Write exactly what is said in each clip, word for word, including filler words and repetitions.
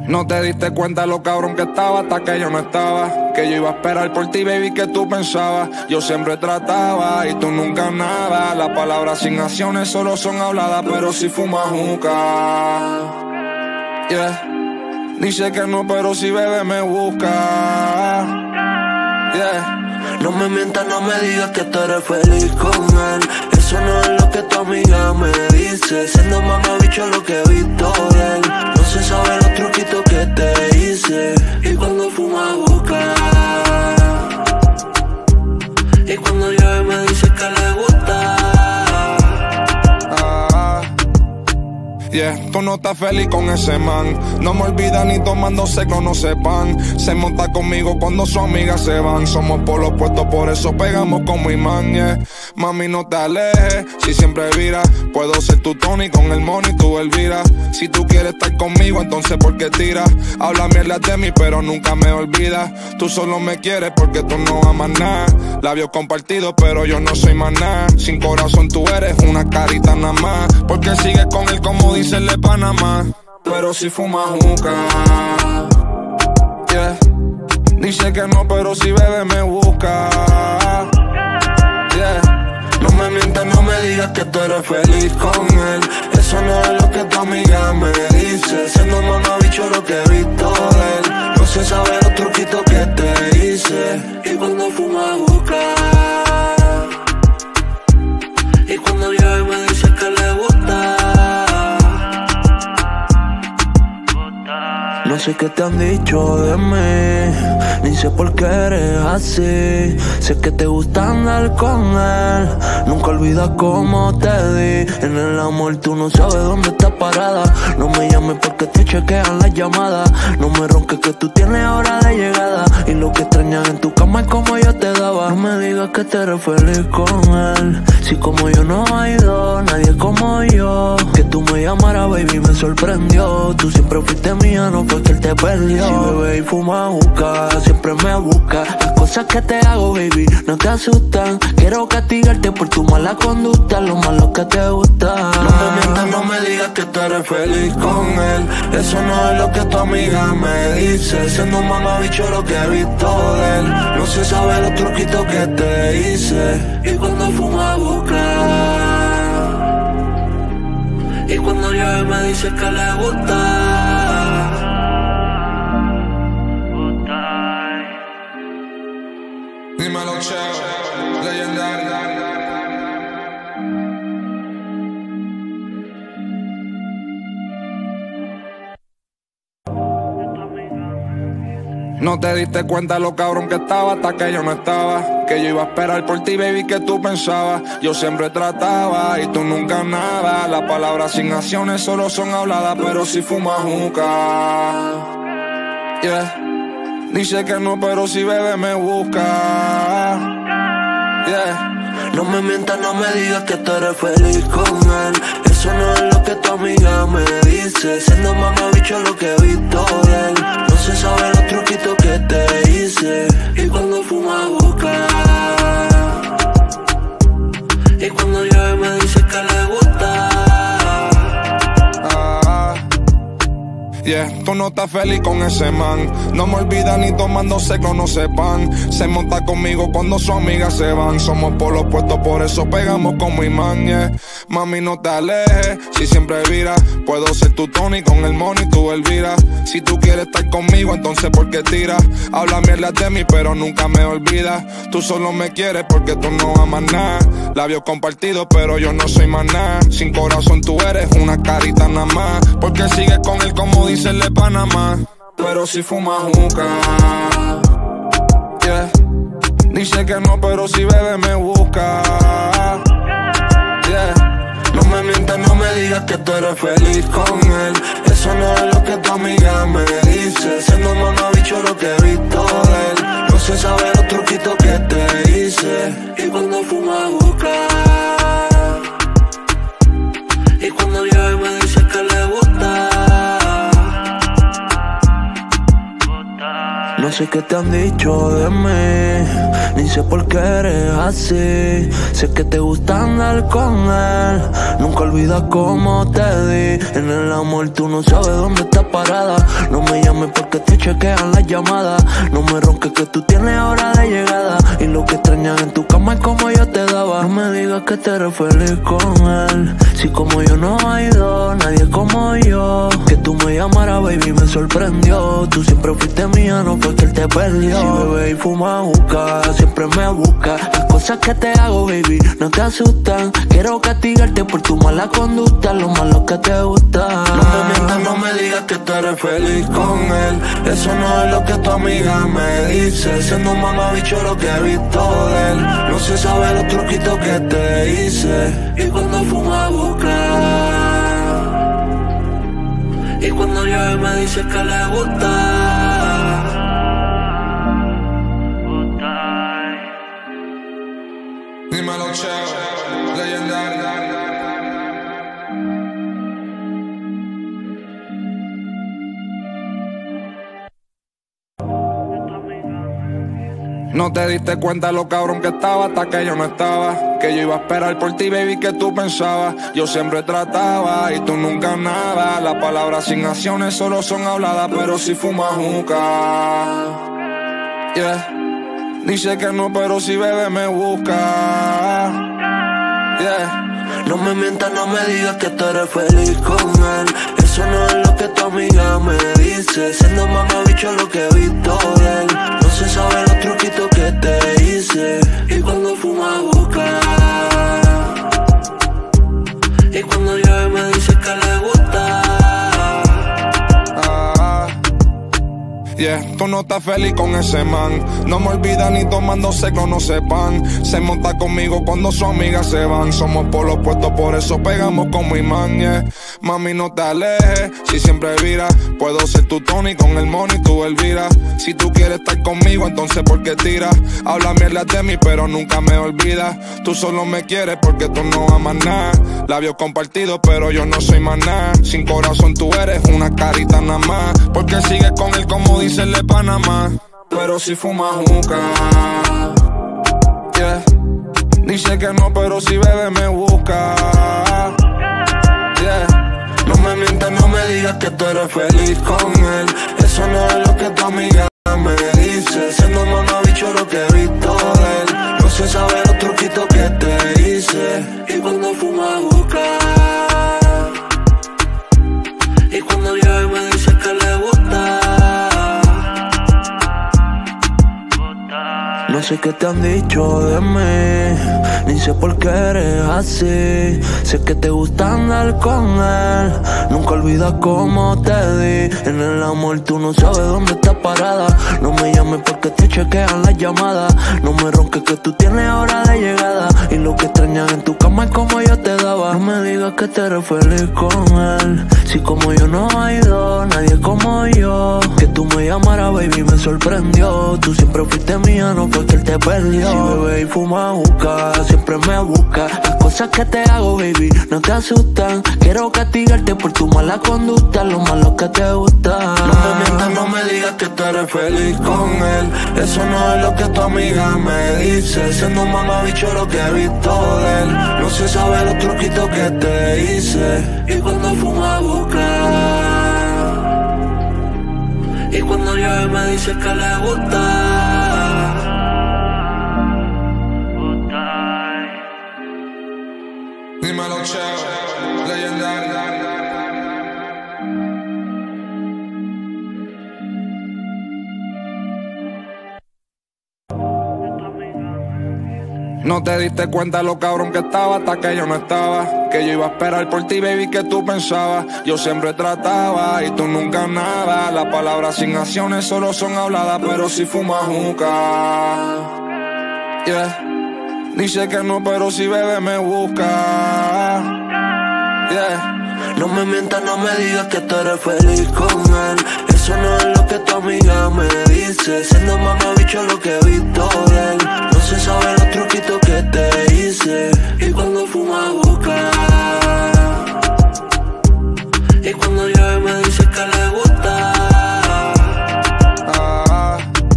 No te diste cuenta lo cabrón que estaba hasta que yo no estaba. Que yo iba a esperar por ti, baby, que tú pensabas. Yo siempre trataba y tú nunca nada. Las palabras sin acciones solo son habladas, pero si fumas juca. Yeah. Dice que no, pero si bebe me busca. Yeah. No me mientas, no me digas que tú eres feliz con él. Eso no es lo que tu amiga me dice. Siendo mamabicho lo que he visto de él. No se sabe los truquitos que te hice. Y cuando fuma busca. Y cuando llueve me dice que le gusta. Yeah, tú no estás feliz con ese man. No me olvidas ni tomando seco, no sepan. Se monta conmigo cuando sus amigas se van. Somos por los puestos, por eso pegamos como imán, yeah. Mami, no te alejes, si siempre vira. Puedo ser tu Tony con el money, tú Elvira. Si tú quieres estar conmigo, entonces ¿por qué tiras? Habla mierda de mí, pero nunca me olvidas. Tú solo me quieres porque tú no amas nada. Labios compartidos, pero yo no soy más nada. Sin corazón tú eres una carita nada más. Porque sigues con él como dice el de Panamá. Pero si fumas juca. Yeah. Dice que no, pero si bebe me busca. Yeah. No me mientas, no me digas que tú eres feliz con él. Eso no es lo que tu amiga me dice. Siendo mamabicho lo que he visto de él. No se sabe los truquitos que te hice. Y cuando fuma busca. Y cuando llueve me dice que le gusta. No sé qué te han dicho de mí, ni sé por qué eres así. Sé que te gusta andar con él, nunca olvidas cómo te di. En el amor tú no sabes dónde estás parada. No me llames porque te chequean las llamadas. No me ronques que tú tienes hora de llegada. Y lo que extrañas en tu cama es como yo te daba. No me digas que te eres feliz con él. Si como yo no hay dos, nadie como yo. Que tú me llamaras, baby, me sorprendió. Tú siempre fuiste mía, no fue que él te perdió. Si bebe y fuma juca, siempre me busca. Las cosas que te hago, baby, no te asustan. Quiero castigarte por tu mala conducta, lo malo que te gusta. No me mientas, no me digas que tú eres feliz con él. Eso no es lo que tu amiga me dice. Siendo un mamabicho lo que he visto de él. No se sabe los truquitos que te hice. Y cuando fuma busca. Y cuando llueve me dice que le gusta. Dímelo, Cheo, legendario. No te diste cuenta lo cabrón que estaba hasta que yo no estaba. Que yo iba a esperar por ti, baby, que tú pensabas. Yo siempre trataba y tú nunca nada. Las palabras sin acciones solo son habladas, pero si fumas juca. Yeah. Dice que no, pero si bebe me busca. Yeah. No me mientas, no me digas que tú eres feliz con él. Eso no es lo que tu amiga me dice. Siendo mamabicho lo que he visto de él. No se sabe los truquitos que te hice. Y cuando fuma busca. Y cuando llueve me dice que le gusta. Yeah, tú no estás feliz con ese man. No me olvidas ni tomando seco, no sepan. Se monta conmigo cuando sus amigas se van. Somos por los puestos, por eso pegamos como imán, yeah. Mami, no te alejes, si siempre vira. Puedo ser tu Tony con el money, tú Elvira. Si tú quieres estar conmigo, entonces ¿por qué tiras? Habla mierda de mí, pero nunca me olvidas. Tú solo me quieres porque tú no amas nada. Labios compartidos, pero yo no soy más nada. Sin corazón tú eres una carita nada más. Porque sigues con él como dice el de Panamá. Pero si fumas juca. Yeah. Dice que no, pero si bebe me busca. Yeah. No me mientas, no me digas que tú eres feliz con él. Eso no es lo que tu amiga me dice. Siendo mamabicho lo que he visto de él. No se sabe los truquitos que te hice. Y cuando fuma busca. Y cuando llueve me dice que le gusta. No No sé qué te han dicho de mí, ni sé por qué eres así. Sé que te gusta andar con él, nunca olvidas cómo te di. En el amor tú no sabes dónde estás parada. No me llames porque te chequean las llamadas. No me ronques que tú tienes hora de llegada. Y lo que extrañas en tu cama es como yo te daba. No me digas que te eres feliz con él, si como yo no hay dos, nadie como yo. Que tú me llamaras, baby, me sorprendió. Tú siempre fuiste mía, no fue que él te perdió. Si bebé y fuma juca, siempre me busca. Las cosas que te hago, baby, no te asustan. Quiero castigarte por tu mala conducta, lo malo que te gusta. No me mientas, no me digas que tú eres feliz con él. Eso no es lo que tu amiga me dice. Siendo un mamabicho lo que he visto de él. No se sabe los truquitos que te hice. Y cuando fuma busca, y cuando llueve me dice que le gusta. Dímelo, Cheo, legendario. No te diste cuenta lo cabrón que estaba hasta que yo no estaba. Que yo iba a esperar por ti, baby, que tú pensabas. Yo siempre trataba y tú nunca nada. Las palabras sin acciones solo son habladas, pero si fumas juca. Yeah. Dice que no, pero si bebe me busca. Yeah. No me mientas, no me digas que tú eres feliz con él. Eso no es lo que tu amiga me dice. Siendo mamabicho lo que he visto de él. No se sabe los truquitos que te hice. Y cuando fuma busca, y cuando llueve me dice que le gusta. Yeah, tú no estás feliz con ese man. No me olvida ni tomando seco, no sepan. Se monta conmigo cuando sus amigas se van. Somos por los puestos, por eso pegamos como imán, yeah. Mami, no te alejes, si siempre vira. Puedo ser tu Tony con el money, tú Elvira. Si tú quieres estar conmigo, entonces ¿por qué tiras? Habla mierda de mí, pero nunca me olvidas. Tú solo me quieres porque tú no amas nada. Labios compartidos, pero yo no soy más nada. Sin corazón tú eres una carita nada más. Porque sigues con él como dice el de Panamá. Pero si fumas juca, yeah. Dice que no, pero si bebe me busca, yeah. No me mientas, no me digas que tú eres feliz con él. Eso no es lo que tu amiga me dice. Siendo mamabicho lo que he visto de él. No se sabe los truquitos que te hice. Y cuando fuma busca, y cuando llueve me dice que le gusta. No sé qué te han dicho de mí, ni sé por qué eres así. Sé que te gusta andar con él, nunca olvidas cómo te di. En el amor tú no sabes dónde estás parada. No me llames porque te chequean las llamadas. No me ronques que tú tienes hora de llegada. Y lo que extrañas en tu cama es como yo te daba. No me digas que te eres feliz con él, si como yo no hay dos, nadie como yo. Que tú me llamaras, baby, me sorprendió. Tú siempre fuiste mía, no fue que él te perdió. Si bebé y fuma juca, siempre me busca. Las cosas que te hago, baby, no te asustan. Quiero castigarte por tu mala conducta, lo malo que te gusta. No me mientas, no me digas que tú eres feliz con él. Eso no es lo que tu amiga me dice. Siendo un mamabicho lo que he visto de él. No se sabe los truquitos que te hice. Y cuando fuma busca, y cuando llueve me dice que le gusta. Dímelo, Cheo, legendario. No te diste cuenta lo cabrón que estaba hasta que yo no estaba. Que yo iba a esperar por ti, baby, que tú pensabas. Yo siempre trataba y tú nunca nada. Las palabras sin acciones solo son habladas, pero si fumas juca, yeah. Dice que no, pero si bebe me busca, yeah. No me mientas, no me digas que tú eres feliz con él. Eso no es lo que tu amiga me dice. Siendo mamabicho lo que he visto de él. No se sabe los truquitos que te hice. Y cuando fuma busca, y cuando llueve me dice que le gusta. ah,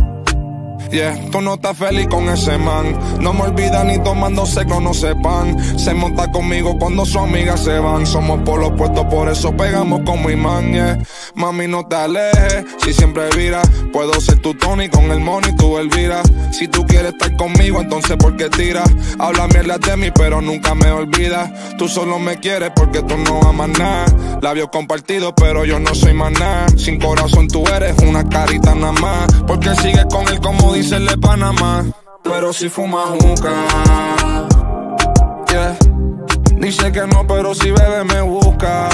Yeah, tú no estás feliz con ese man. No me olvida ni tomando seco, no sepan. Se monta conmigo cuando sus amigas se van. Somos por los puestos, por eso pegamos como imán, yeah. Mami, no te alejes, si siempre vira. Puedo ser tu Tony con el money, tú Elvira. Si tú quieres estar conmigo, entonces ¿por qué tiras? Habla mierda de mí, pero nunca me olvidas. Tú solo me quieres porque tú no amas nada. Labios compartidos, pero yo no soy más nada. Sin corazón tú eres una carita nada más. Porque sigues con él como dice el de Panamá. Pero si fumas juca, yeah. Dice que no, pero si bebe me busca,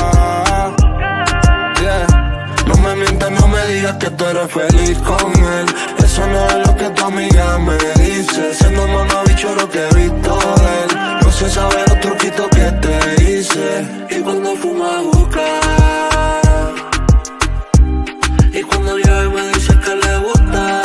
yeah. No me mientas, no me digas que tú eres feliz con él. Eso no es lo que tu amiga me dice. Siendo mamabicho lo que he visto de él. No se sabe los truquitos que te hice. Y cuando fuma busca, y cuando llueve me dice que le gusta.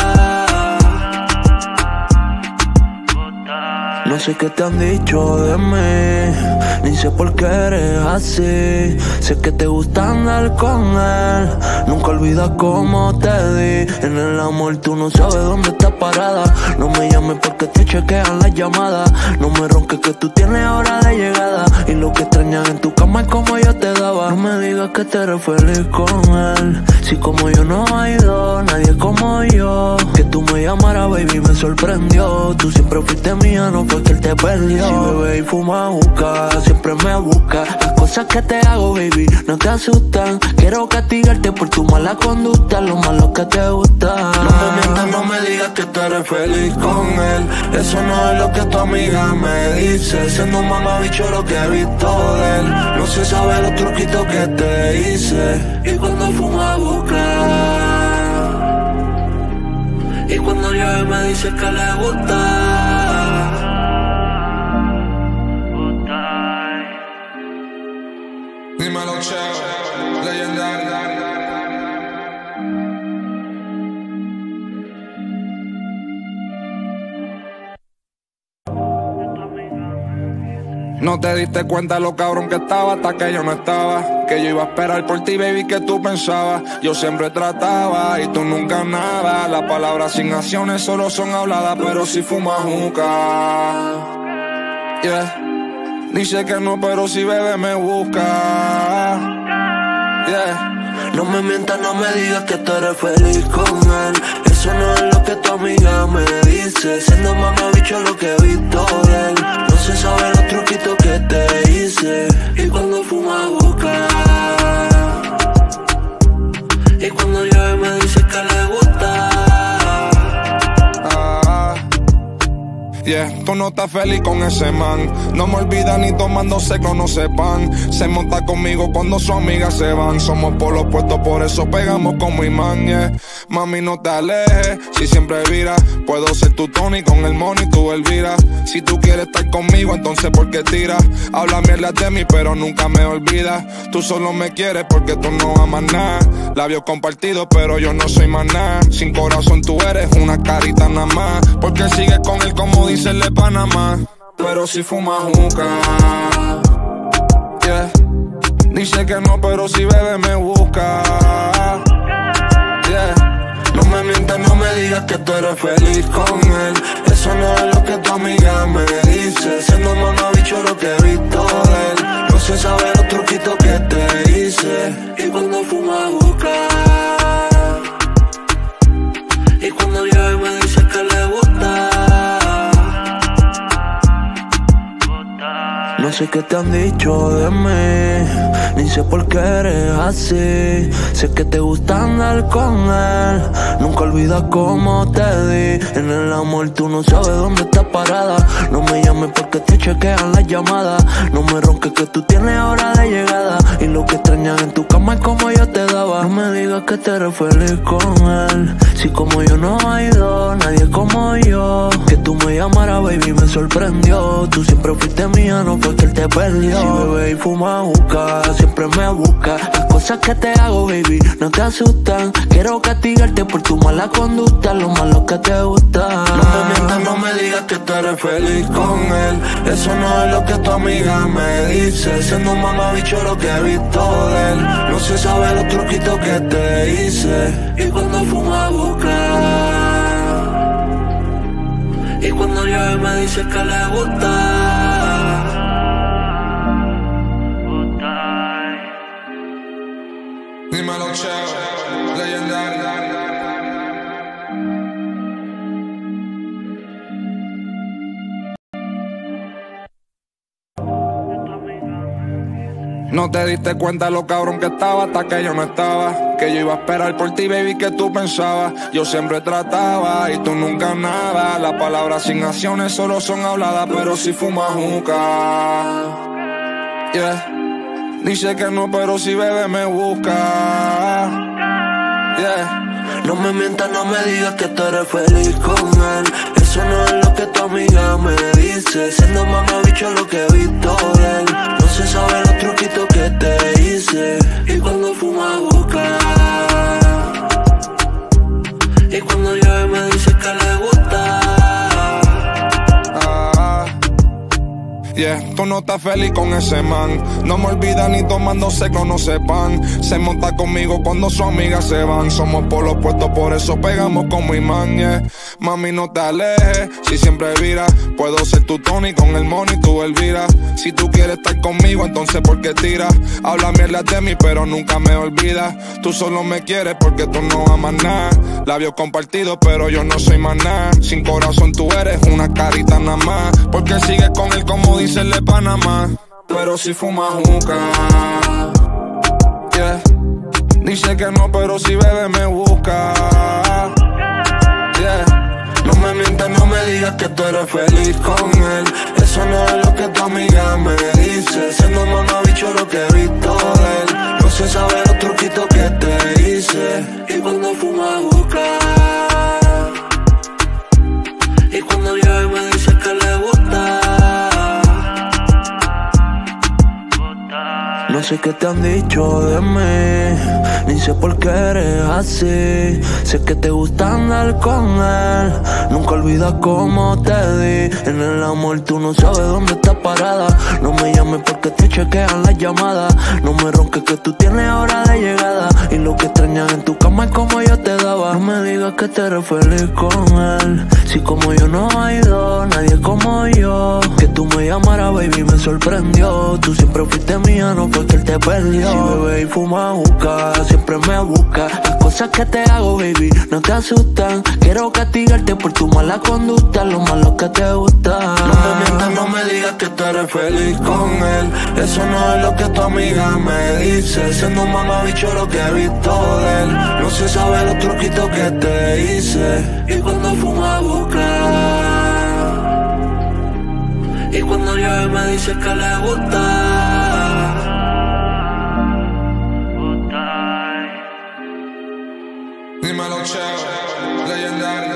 No sé qué te han dicho de mí, ni sé por qué eres así. Sé que te gusta andar con él, nunca olvidas cómo te di. En el amor tú no sabes dónde estás parada. No me llames porque te chequean las llamadas. No me ronques que tú tienes hora de llegada. Y lo que extrañas en tu cama es como yo te daba. No me digas que te eres feliz con él, si como yo no hay dos, nadie como yo. Que tú me llamaras, baby, me sorprendió. Tú siempre fuiste mía, no fue que él te perdió. Si bebe y fuma juca, siempre me busca. Las cosas que te hago, baby, no te asustan. Quiero castigarte por tu mala conducta, lo malo que te gusta. No me mientas, no me digas que tú eres feliz con él. Eso no es lo que tu amiga me dice. Siendo un mamabicho lo que he visto de él. No se sabe los truquitos que te hice. Y cuando fuma busca, y cuando llueve me dice que le gusta. Dímelo, Cheo, legendario. No te diste cuenta lo cabrón que estaba hasta que yo no estaba. Que yo iba a esperar por ti, baby, que tú pensabas. Yo siempre trataba y tú nunca nada. Las palabras sin acciones solo son habladas. Pero si fumas juca, yeah. Dice que no, pero si bebe me busca, yeah. No me mientas, no me digas que tú eres feliz con él. Eso no es lo que tu amiga me dice. Siendo mamabicho lo que he visto de él. No se sabe los truquitos que te hice. Y cuando fuma busca, y cuando llueve me dice que le gusta. Yeah, tú no estás feliz con ese man. No me olvida ni tomando seco, no sepan. Se monta conmigo cuando sus amigas se van. Somos por los puestos, por eso pegamos como imán, yeah. Mami, no te alejes, si siempre vira. Puedo ser tu Tony con el money, tú Elvira. Si tú quieres estar conmigo, entonces ¿por qué tiras? Habla mierda de mí, pero nunca me olvidas. Tú solo me quieres porque tú no amas nada. Labios compartidos, pero yo no soy más nada. Sin corazón tú eres una carita nada más. Porque sigues con él como dice el de Panamá. Pero si fumas juca, yeah. Dice que no, pero si bebe me busca, yeah. No me mientas, no me digas que tú eres feliz con él. Eso no es lo que tu amiga me dice. Siendo mamabicho lo que he visto de él. No se sabe los truquitos que te hice. Y cuando fuma busca, y cuando llueve me dice que le gusta. No sé qué te han dicho de mí, ni sé por qué eres así. Sé que te gusta andar con él, nunca olvidas cómo te di. En el amor tú no sabes dónde estás parada. No me llames porque te chequean las llamadas. No me ronques que tú tienes hora de llegada. Y lo que extrañas en tu cama es como yo te daba. No me digas que te eres feliz con él, si como yo no hay dos, nadie como yo. Que tú me llamaras, baby, me sorprendió. Tú siempre fuiste mía, no fue que él te perdió. Si bebe y fuma juca, siempre me busca. Las cosas que te hago, baby, no te asustan. Quiero castigarte por tu mala conducta, lo malo que te gusta. No me mientas, no me digas que tú eres feliz con él. Eso no es lo que tu amiga me dice. Siendo un mamabicho lo que he visto de él. No se sabe los truquitos que te hice. Y cuando fuma busca, cuando llueve me dice que le gusta. Dímelo, Cheo, legendario. No te diste cuenta lo cabrón que estaba hasta que yo no estaba. Que yo iba a esperar por ti, baby, que tú pensabas. Yo siempre trataba y tú nunca nada. Las palabras sin acciones solo son habladas, pero si fumas juca. Yeah. Dice que no, pero si bebe me busca. Yeah. No me mientas, no me digas que tú eres feliz con él. Eso no es lo que tu amiga me dice. Siendo mamabicho lo que he visto de él. No se sabe los truquitos que te hice. Y cuando fuma busca. Y cuando llueve me dice que le gusta. Yeah, tú no estás feliz con ese man. No me olvida ni tomando seco, no sepan. Se monta conmigo cuando sus amigas se van. Somos por los puestos, por eso pegamos como imán, yeah. Mami, no te alejes, si siempre vira. Puedo ser tu Tony con el money, tú Elvira. Si tú quieres estar conmigo, entonces ¿por qué tiras? Habla mierda de mí, pero nunca me olvidas. Tú solo me quieres porque tú no amas nada. Labios compartidos, pero yo no soy más nada. Sin corazón tú eres una carita nada más. Porque sigues con él como dice el de Panamá. Pero si fumas juca, yeah. Dice que no, pero si bebe me busca, yeah. No me mientas, no me digas que tú eres feliz con él. Eso no es lo que tu amiga me dice. Siendo mamabicho lo que he visto de él. No se sabe los truquitos que te hice. Y cuando fuma busca. Y cuando llueve me dice que le gusta. No sé qué te han dicho de mí, ni sé por qué eres así. Sé que te gusta andar con él, nunca olvidas cómo te di. En el amor tú no sabes dónde estás parada. No me llames porque te chequean las llamadas. No me ronques que tú tienes hora de llegada. Y lo que extrañas en tu cama es como yo te daba. No me digas que te eres feliz con él, si como yo no hay dos, nadie como yo. Que tú me llamaras, baby, me sorprendió. Tú siempre fuiste mía, no fue que él te perdió. Si bebe y fuma juca, siempre me busca. Las cosas que te hago, baby, no te asustan. Quiero castigarte por tu mala conducta, lo malo que te gusta. No me mientas, no me digas que tú eres feliz con él. Eso no es lo que tu amiga me dice. Siendo un mamabicho lo que he visto de él. No se sabe los truquitos que te hice. Y cuando fuma busca. Y cuando llueve me dice que le gusta. Dímelo, Cheo, legendario.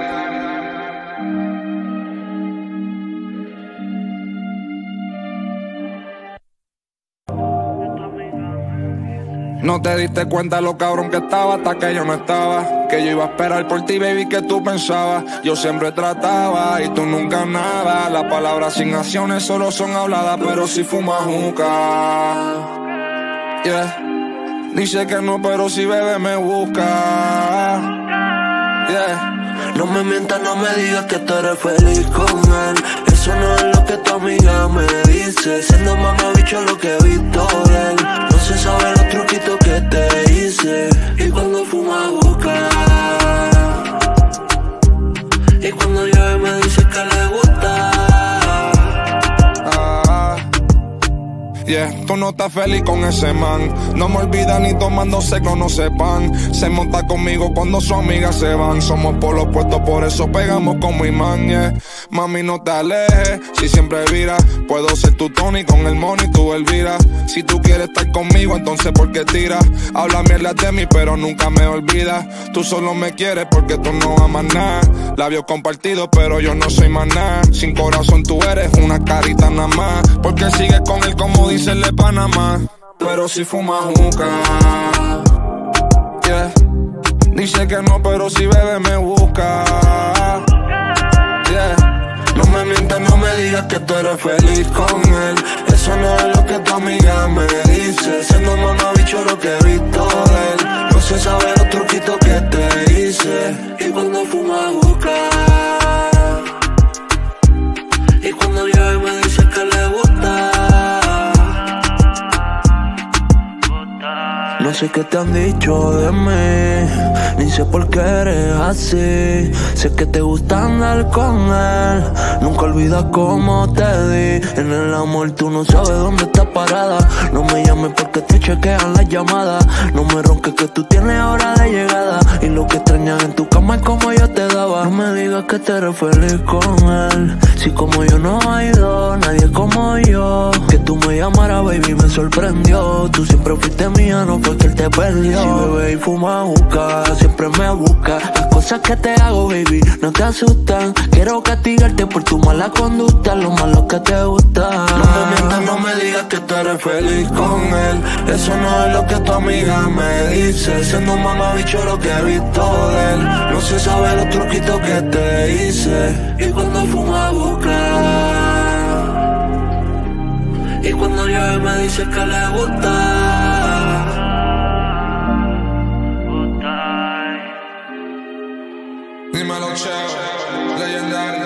No te diste cuenta lo cabrón que estaba hasta que yo no estaba. Que yo iba a esperar por ti, baby, que tú pensabas. Yo siempre trataba y tú nunca nada. Las palabras sin acciones solo son habladas, pero si fumas juca, yeah. Dice que no, pero si bebe me busca, yeah. No me mientas, no me digas que tú eres feliz con él. Eso no es lo que tu amiga me dice. Siendo mamabicho lo que he visto de él. No se sabe los truquitos que te hice. Y cuando fuma busca. Y cuando llueve me dice que le gusta. Yeah, tú no estás feliz con ese man. No me olvida ni tomando seco, no sepan. Se monta conmigo cuando sus amigas se van. Somos por los puestos, por eso pegamos como imán, yeah. Mami, no te alejes, si siempre vira. Puedo ser tu Tony con el money, tú Elvira. Si tú quieres estar conmigo, entonces ¿por qué tiras? Habla mierda de mí, pero nunca me olvidas. Tú solo me quieres porque tú no amas nada. Labios compartidos, pero yo no soy más nada. Sin corazón tú eres una carita nada más. Porque sigues con él como dice el de Panamá. Pero si fumas juca, yeah. Dice que no, pero si bebe me busca, yeah. No me mientas, no me digas que tú eres feliz con él. Eso no es lo que tu amiga me dice. Siendo mamabicho lo que he visto de él. No se sabe los truquitos que te hice. Y cuando fuma busca. sé qué te han dicho de mí, ni sé por qué eres así. Sé que te gusta andar con él, nunca olvidas cómo te di. En el amor tú no sabes dónde estás parada. No me llames porque te chequean las llamadas. No me ronques que tú tienes hora de llegada. Y lo que extrañas en tu cama es como yo te daba. No me digas que te eres feliz con él, si como yo no hay dos, nadie como yo. Que tú me llamaras, baby, me sorprendió. Tú siempre fuiste mía, no fue que él te perdió. Si bebé y fuma juca, siempre me busca. Las cosas que te hago, baby, no te asustan. Quiero castigarte por tu mala conducta, lo malo que te gusta. No me mientas, no me digas que tú eres feliz con él. Eso no es lo que tu amiga me dice. Siendo un mamabicho lo que he visto de él. No se sabe los truquitos que te hice. Y cuando fuma busca, y cuando llueve me dice que le gusta. Dímelo, Cheo, legendario.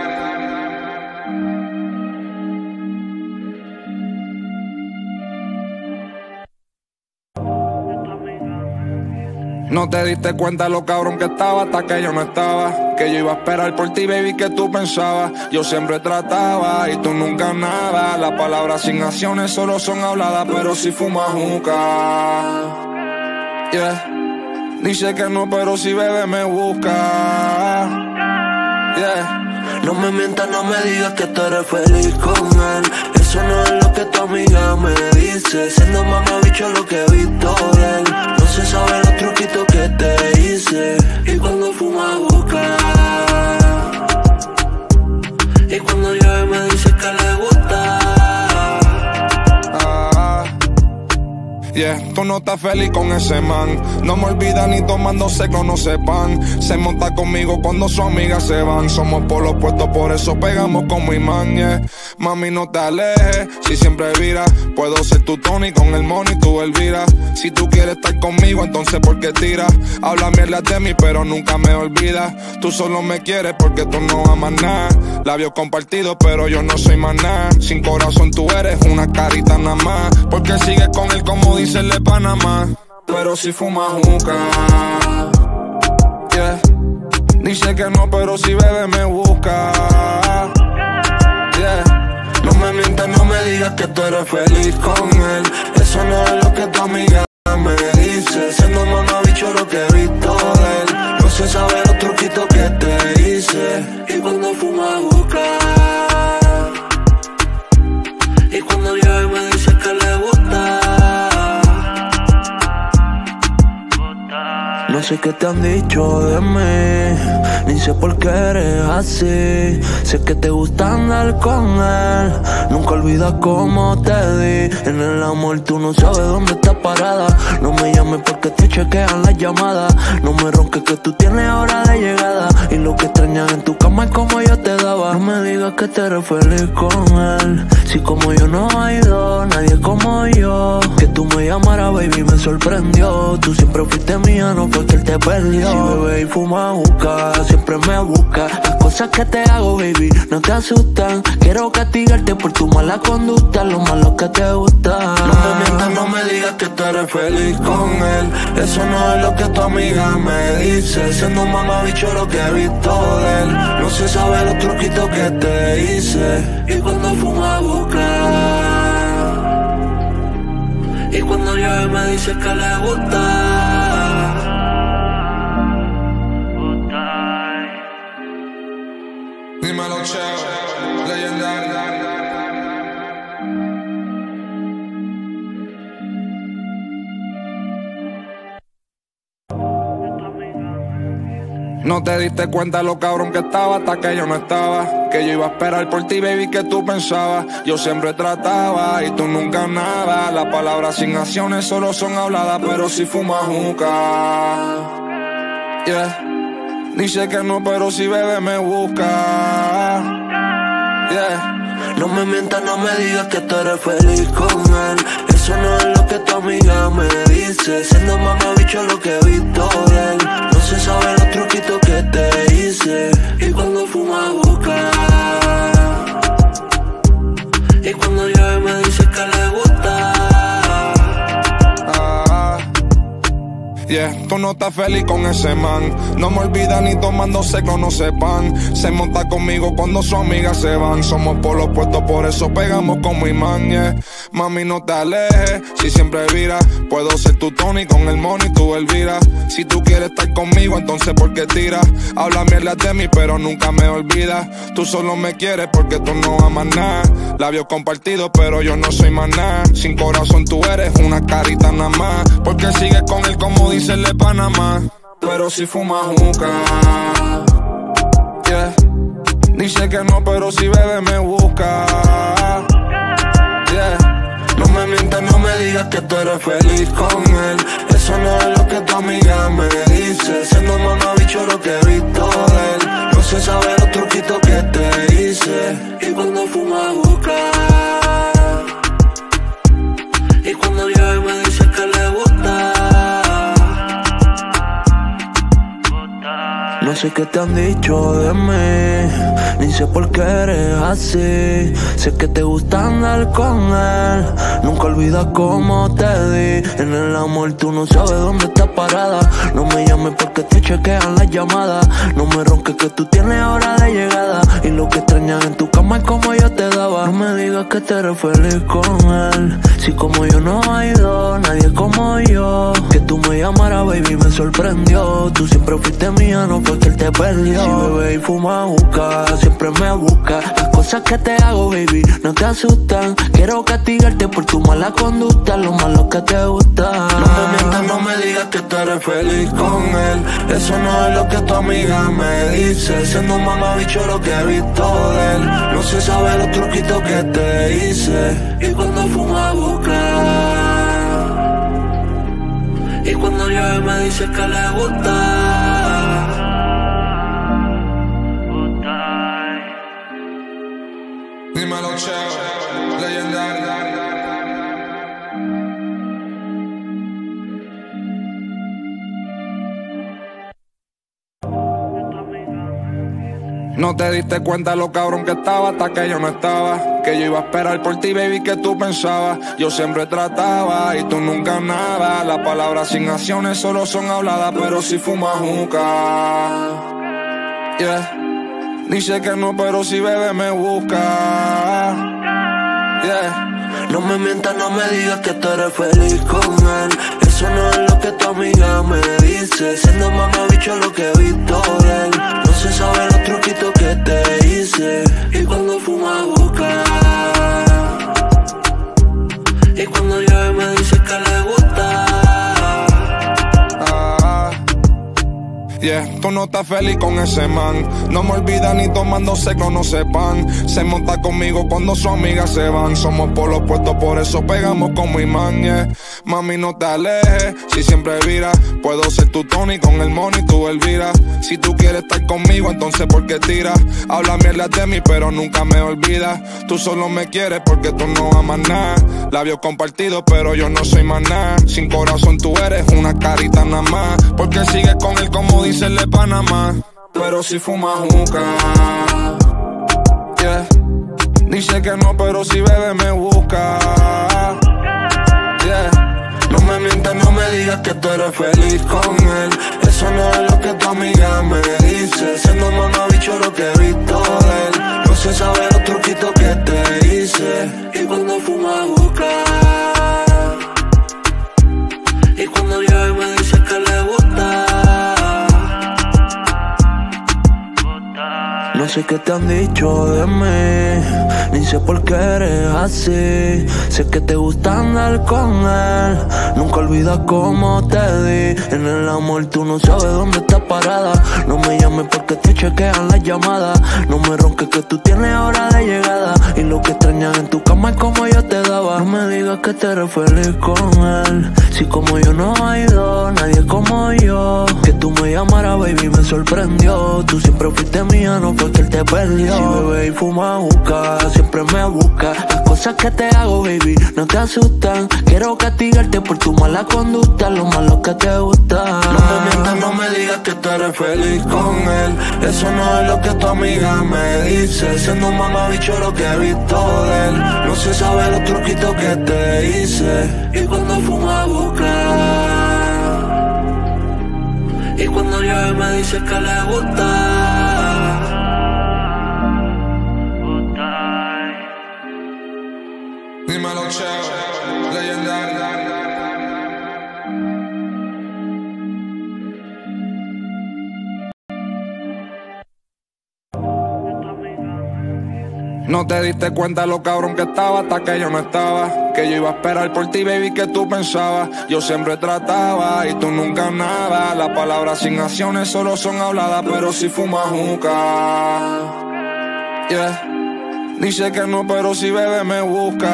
No te diste cuenta lo cabrón que estaba hasta que yo no estaba. Que yo iba a esperar por ti, baby, que tú pensabas. Yo siempre trataba y tú nunca nada. Las palabras sin acciones solo son habladas, pero si fumas juca. Yeah. Dice que no, pero si bebe me busca. Yeah. No me mientas, no me digas que tú eres feliz con él. Eso no es lo que tu amiga me dice. Siendo mamabicho lo que he visto de él. No se sabe los truquitos que te hice. Y cuando fuma busca, y cuando llueve me dice que le gusta. Yeah, tú no estás feliz con ese man. No me olvida ni tomando seco, no sepan. Se monta conmigo cuando sus amigas se van. Somos por los puestos, por eso pegamos como imán, yeah. Mami, no te alejes, si siempre vira. Puedo ser tu Tony con el money, tú Elvira. Si tú quieres estar conmigo, entonces ¿por qué tiras? Habla mierda de mí, pero nunca me olvidas. Tú solo me quieres porque tú no amas nada. Labios compartidos, pero yo no soy más nada. Sin corazón tú eres una carita nada más. Porque sigues con él como dice el de Panamá. Pero si fumas juca, yeah. Dice que no, pero si bebe me busca, yeah. No me mientas, no me digas que tú eres feliz con él. Eso no es lo que tu amiga me dice. Siendo mamabicho lo que he visto de él. No se sabe los truquitos que te hice. Y cuando fuma busca, y cuando llueve me dice que le gusta. No sé qué te han dicho de mí, ni sé por qué eres así. Sé que te gusta andar con él, nunca olvidas cómo te di. En el amor tú no sabes dónde estás parada. No me llames porque te chequean las llamadas. No me ronques que tú tienes hora de llegada. Y lo que extrañas en tu cama es como yo te daba. No me digas que te eres feliz con él, si como yo no hay dos, nadie como yo. Que tú me llamaras, baby, me sorprendió. Tú siempre fuiste mía, no fue que él te perdió. Si bebé y fuma juca, siempre me busca. Las cosas que te hago, baby, no te asustan. Quiero castigarte por tu mala conducta, lo malo que te gusta. No me mientas, no me digas que tú eres feliz con él. Eso no es lo que tu amiga me dice. Siendo un mamabicho lo que he visto de él. No se sabe los truquitos que te hice. Y cuando fuma busca, y cuando llueve me dice que le gusta. Dímelo, Cheo, legendario. No te diste cuenta lo cabrón que estaba hasta que yo no estaba. Que yo iba a esperar por ti, baby, que tú pensabas. Yo siempre trataba y tú nunca nada. Las palabras sin acciones solo son habladas, pero si fumas juca, yeah. Dice que no, pero si bebe me busca, yeah. No me mientas, no me digas que tú eres feliz con él. Eso no es lo que tu amiga me dice. Siendo mamabicho lo que he visto de él. No se sabe los truquitos que te hice. Y cuando fuma busca, y cuando llueve me dice que le gusta. Ah, Yeah, tú no estás feliz con ese man. No me olvida ni tomando seco, no sepan. Se monta conmigo cuando sus amigas se van. Somos por los puestos, por eso pegamos como imán, yeah. Mami, no te alejes, si siempre vira. Puedo ser tu Tony con el money, tú Elvira. Si tú quieres estar conmigo, entonces ¿por qué tiras? Habla mierda de mí, pero nunca me olvidas. Tú solo me quieres porque tú no amas nada. Labios compartidos, pero yo no soy más nada. Sin corazón tú eres una carita nada más. Porque sigues con él como dice el de Panamá. Pero si fumas juca, yeah. Dice que no, pero si bebe me busca, yeah. No me mientas, no me digas que tú eres feliz con él. Eso no es lo que tu amiga me dice. Siendo mamabicho lo que he visto de él. No sé saber los truquitos que te hice. Y cuando fuma busca, y cuando llueve me dice que le gusta. No sé qué te han dicho de mí, ni sé por qué eres así. Sé que te gusta andar con él, nunca olvidas cómo te di. En el amor tú no sabes dónde estás parada. No me llames porque te chequean las llamadas. No me ronques que tú tienes hora de llegada. Y lo que extrañas en tu cama es como yo te daba. No me digas que te eres feliz con él, si como yo no hay dos, nadie como yo. Que tú me llamaras, baby, me sorprendió. Tú siempre fuiste mía, no fue que él te perdió. Si bebe y fuma juca, siempre me busca. Las cosas que te hago, baby, no te asustan. Quiero castigarte por tu mala conducta, lo malo que te gusta. No me mientas, no me digas que tú eres feliz con él. Eso no es lo que tu amiga me dice. Siendo un mamabicho lo que he visto de él. No sé saber los truquitos que te hice. Y cuando fuma busca, y cuando llueve me dice que le gusta. Dímelo, Cheo, legendario. No te diste cuenta lo cabrón que estaba hasta que yo no estaba. Que yo iba a esperar por ti, baby, que tú pensabas. Yo siempre trataba y tú nunca nada. Las palabras sin acciones solo son habladas, pero si fumas juca, yeah. Dice que no, pero si bebe me busca, yeah. No me mientas, no me digas que tú eres feliz con él. Eso no es lo que tu amiga me dice. Siendo mamabicho lo que he visto de él. No sé saber los truquitos que te hice. Y cuando fuma busca, y cuando llueve me dice que le gusta. Yeah, tú no estás feliz con ese man. No me olvida ni tomando seco, no sepan. Se monta conmigo cuando sus amigas se van. Somos por los puestos, por eso pegamos como imán, yeah. Mami, no te alejes, si siempre vira. Puedo ser tu Tony con el money, tú Elvira. Si tú quieres estar conmigo, entonces ¿por qué tiras? Habla mierda de mí, pero nunca me olvidas. Tú solo me quieres porque tú no amas nada. Labios compartidos, pero yo no soy más nada. Sin corazón tú eres una carita nada más. Porque sigues con él como dice el de Panamá. Pero si fumas juca, yeah. Dice que no, pero si bebe me busca, yeah. No me mientas, no me digas que tú eres feliz con él. Eso no es lo que tu amiga me dice. Siendo mamabicho lo que he visto de él. No sé saber los truquitos que te hice. Y cuando fuma busca, y cuando llueve me dice que le gusta. No sé qué te han dicho de mí, ni sé por qué eres así. Sé que te gusta andar con él, nunca olvidas cómo te di. En el amor tú no sabes dónde estás parada. No me llames porque te chequean las llamadas. No me ronques que tú tienes hora de llegada. Y lo que extrañas en tu cama es como yo te daba. No me digas que te eres feliz con él, si como yo no hay dos, nadie como yo. Que tú me llamaras, baby, me sorprendió. Tú siempre fuiste mía, no fue que él te perdió. Si bebe y fuma juca, siempre me busca. Las cosas que te hago, baby, no te asustan. Quiero castigarte por tu mala conducta, lo malo que te gusta. No me mientas, no me digas que tú eres feliz con él. Eso no es lo que tu amiga me dice. Siendo un mamabicho lo que he visto de él. No sé saber los truquitos que te hice. Y cuando fuma busca, dice que le gusta. Dímelo, Cheo, legendario. No te diste cuenta lo cabrón que estaba hasta que yo no estaba. Que yo iba a esperar por ti, baby, que tú pensabas. Yo siempre trataba y tú nunca nada. Las palabras sin acciones solo son habladas, pero si fumas juca. Yeah. Dice que no, pero si bebe me busca.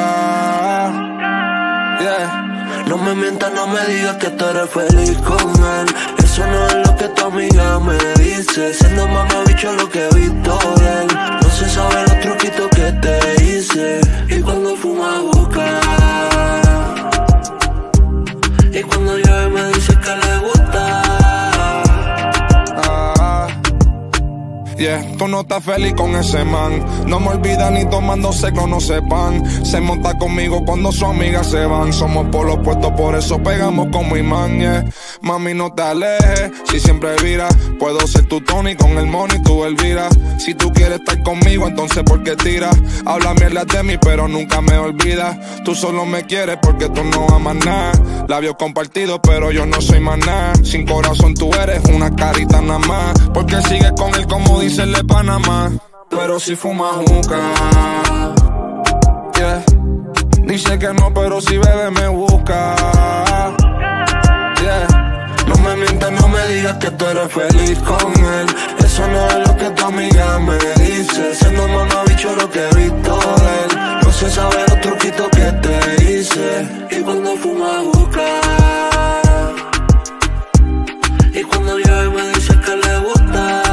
Yeah. No me mientas, no me digas que tú eres feliz con él. Eso no es lo que tu amiga me dice. Siendo mamá bicho lo que he visto de él. No se sabe los truquitos que te hice. Y cuando fuma busca. Y cuando llueve me dice que le gusta. Ah, yeah, tú no estás feliz con ese man. No me olvida ni tomando seco, no sepan. Se monta conmigo cuando sus amigas se van. Somos por los puestos, por eso pegamos como imán, yeah. Mami, no te alejes, si siempre vira. Puedo ser tu Tony con el money, tú Elvira. Si tú quieres estar conmigo, entonces ¿por qué tiras? Habla mierda de mí, pero nunca me olvidas. Tú solo me quieres porque tú no amas nada. Labios compartidos, pero yo no soy más nada. Sin corazón tú eres una carita nada más. Porque sigues con él como dice el de Panamá. Pero si fumas juca, yeah. Dice que no, pero si bebe me busca, yeah. No me mientas, no me digas que tú eres feliz con él. Eso no es lo que tu amiga me dice. Siendo mamá bicho lo que he visto de él. No se sabe los truquitos que te hice. Y cuando fuma busca. Y cuando llueve me dice que le gusta.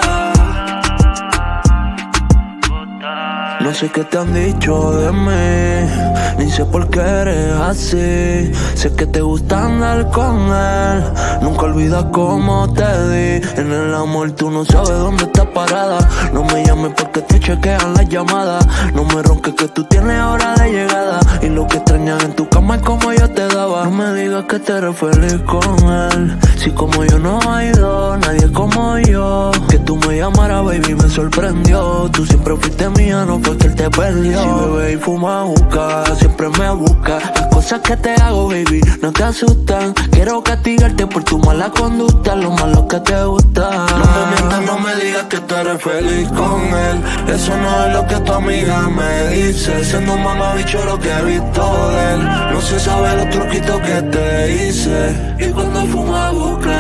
No sé qué te han dicho de mí, ni sé por qué eres así. Sé que te gusta andar con él, nunca olvidas cómo te di. En el amor tú no sabes dónde estás parada. No me llames porque te chequean las llamadas. No me ronques que tú tienes hora de llegada. Y lo que extrañas en tu cama es como yo te daba. No me digas que te eres feliz con él, si como yo no hay dos, nadie como yo. Que tú me llamaras, baby, me sorprendió. Tú siempre fuiste mía, no fue que él te perdió. Si bebe y fuma juca, siempre me busca. Las cosas que te hago, baby, no te asustan. Quiero castigarte por tu mala conducta, lo malo que te gusta. No me mientas, no me digas que tú eres feliz con él. Eso no es lo que tu amiga me dice. Siendo un mamabicho lo que he visto de él. No se sabe los truquitos que te hice. Y cuando fuma busca.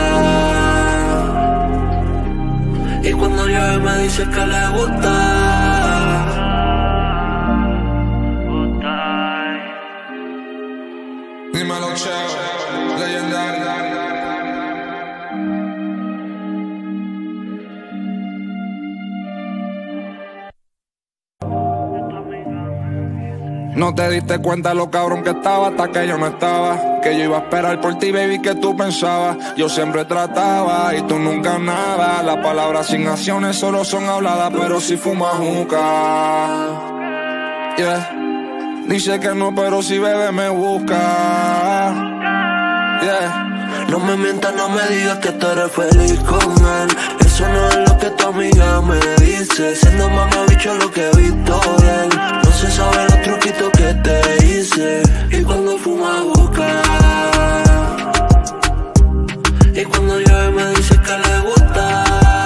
Y cuando llueve me dice que le gusta. Dímelo, Cheo, legendario. No te diste cuenta lo cabrón que estaba hasta que yo no estaba. Que yo iba a esperar por ti, baby, que tú pensabas. Yo siempre trataba y tú nunca nada. Las palabras sin acciones solo son habladas, pero si fumas juca, yeah. Dice que no, pero si bebe me busca, yeah. No me mientas, no me digas que tú eres feliz con él. Eso no es lo que tu amiga me dice. Siendo mamá bicho lo que he visto de él. No se sabe los truquitos que te hice. Y cuando fuma busca. Y cuando llueve me dice que le gusta.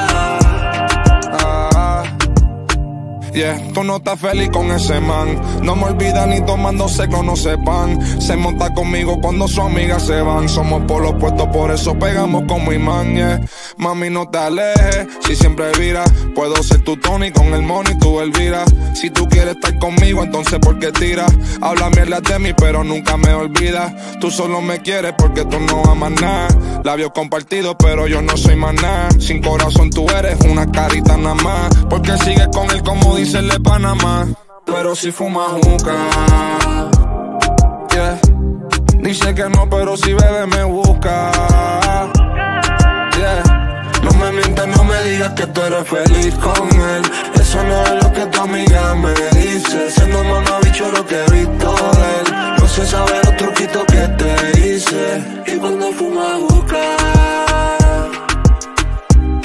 Yeah, tú no estás feliz con ese man. No me olvida ni tomando seco, no sepan. Se monta conmigo cuando sus amigas se van. Somos por los puestos, por eso pegamos como imán, yeah. Mami, no te alejes, si siempre vira. Puedo ser tu Tony con el money, tú Elvira. Si tú quieres estar conmigo, entonces ¿por qué tiras? Habla mierda de mí, pero nunca me olvidas. Tú solo me quieres porque tú no amas nada. Labios compartidos, pero yo no soy más nada. Sin corazón tú eres una carita nada más. Porque sigues con él como dice el de Panamá. Pero si fumas juca, yeah. Dice que no, pero si bebe me busca, yeah. No me mientas, no me digas que tú eres feliz con él. Eso no es lo que tu amiga me dice. Siendo mamabicho lo que he visto de él. No se sabe los truquitos que te hice. Y cuando fuma busca.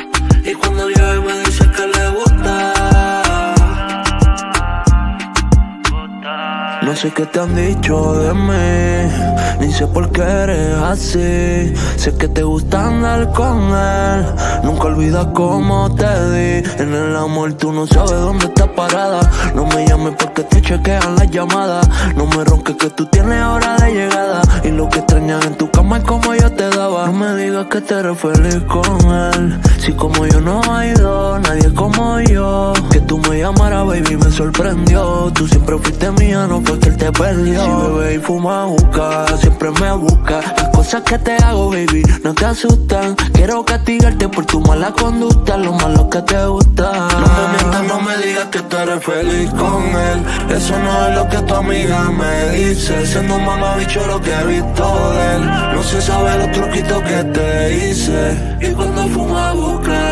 sé qué te han dicho de mí, ni sé por qué eres así. Sé que te gusta andar con él, nunca olvidas cómo te di. En el amor tú no sabes dónde estás parada. No me llames porque te chequean las llamadas. No me ronques que tú tienes hora de llegada. Y lo que extrañas en tu cama es como yo te daba. No me digas que te eres feliz con él, si como yo no hay dos, nadie como yo. Que tú me llamaras, baby, me sorprendió. Tú siempre fuiste mía, no fue que él te perdió. Si bebé y fuma juca, siempre me busca. Las cosas que te hago, baby, no te asustan. Quiero castigarte por tu mala conducta, lo malo que te gusta. No me mientas, no me digas que tú eres feliz con él. Eso no es lo que tu amiga me dice. Siendo un mamabicho lo que he visto de él. No se sabe los truquitos que te hice. Y cuando fuma busca,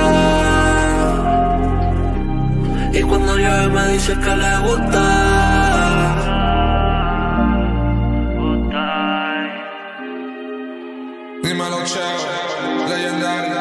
y cuando llueve me dice que le gusta. Dímelo, Cheo, legendario.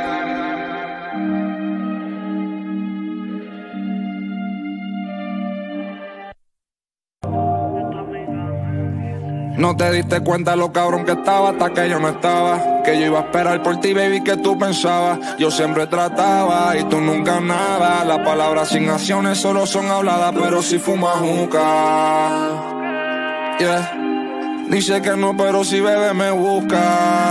No te diste cuenta lo cabrón que estaba hasta que yo no estaba. Que yo iba a esperar por ti, baby, que tú pensabas. Yo siempre trataba y tú nunca nada. Las palabras sin acciones solo son habladas, pero si fumas juca. Yeah. Dice que no, pero si bebe me busca.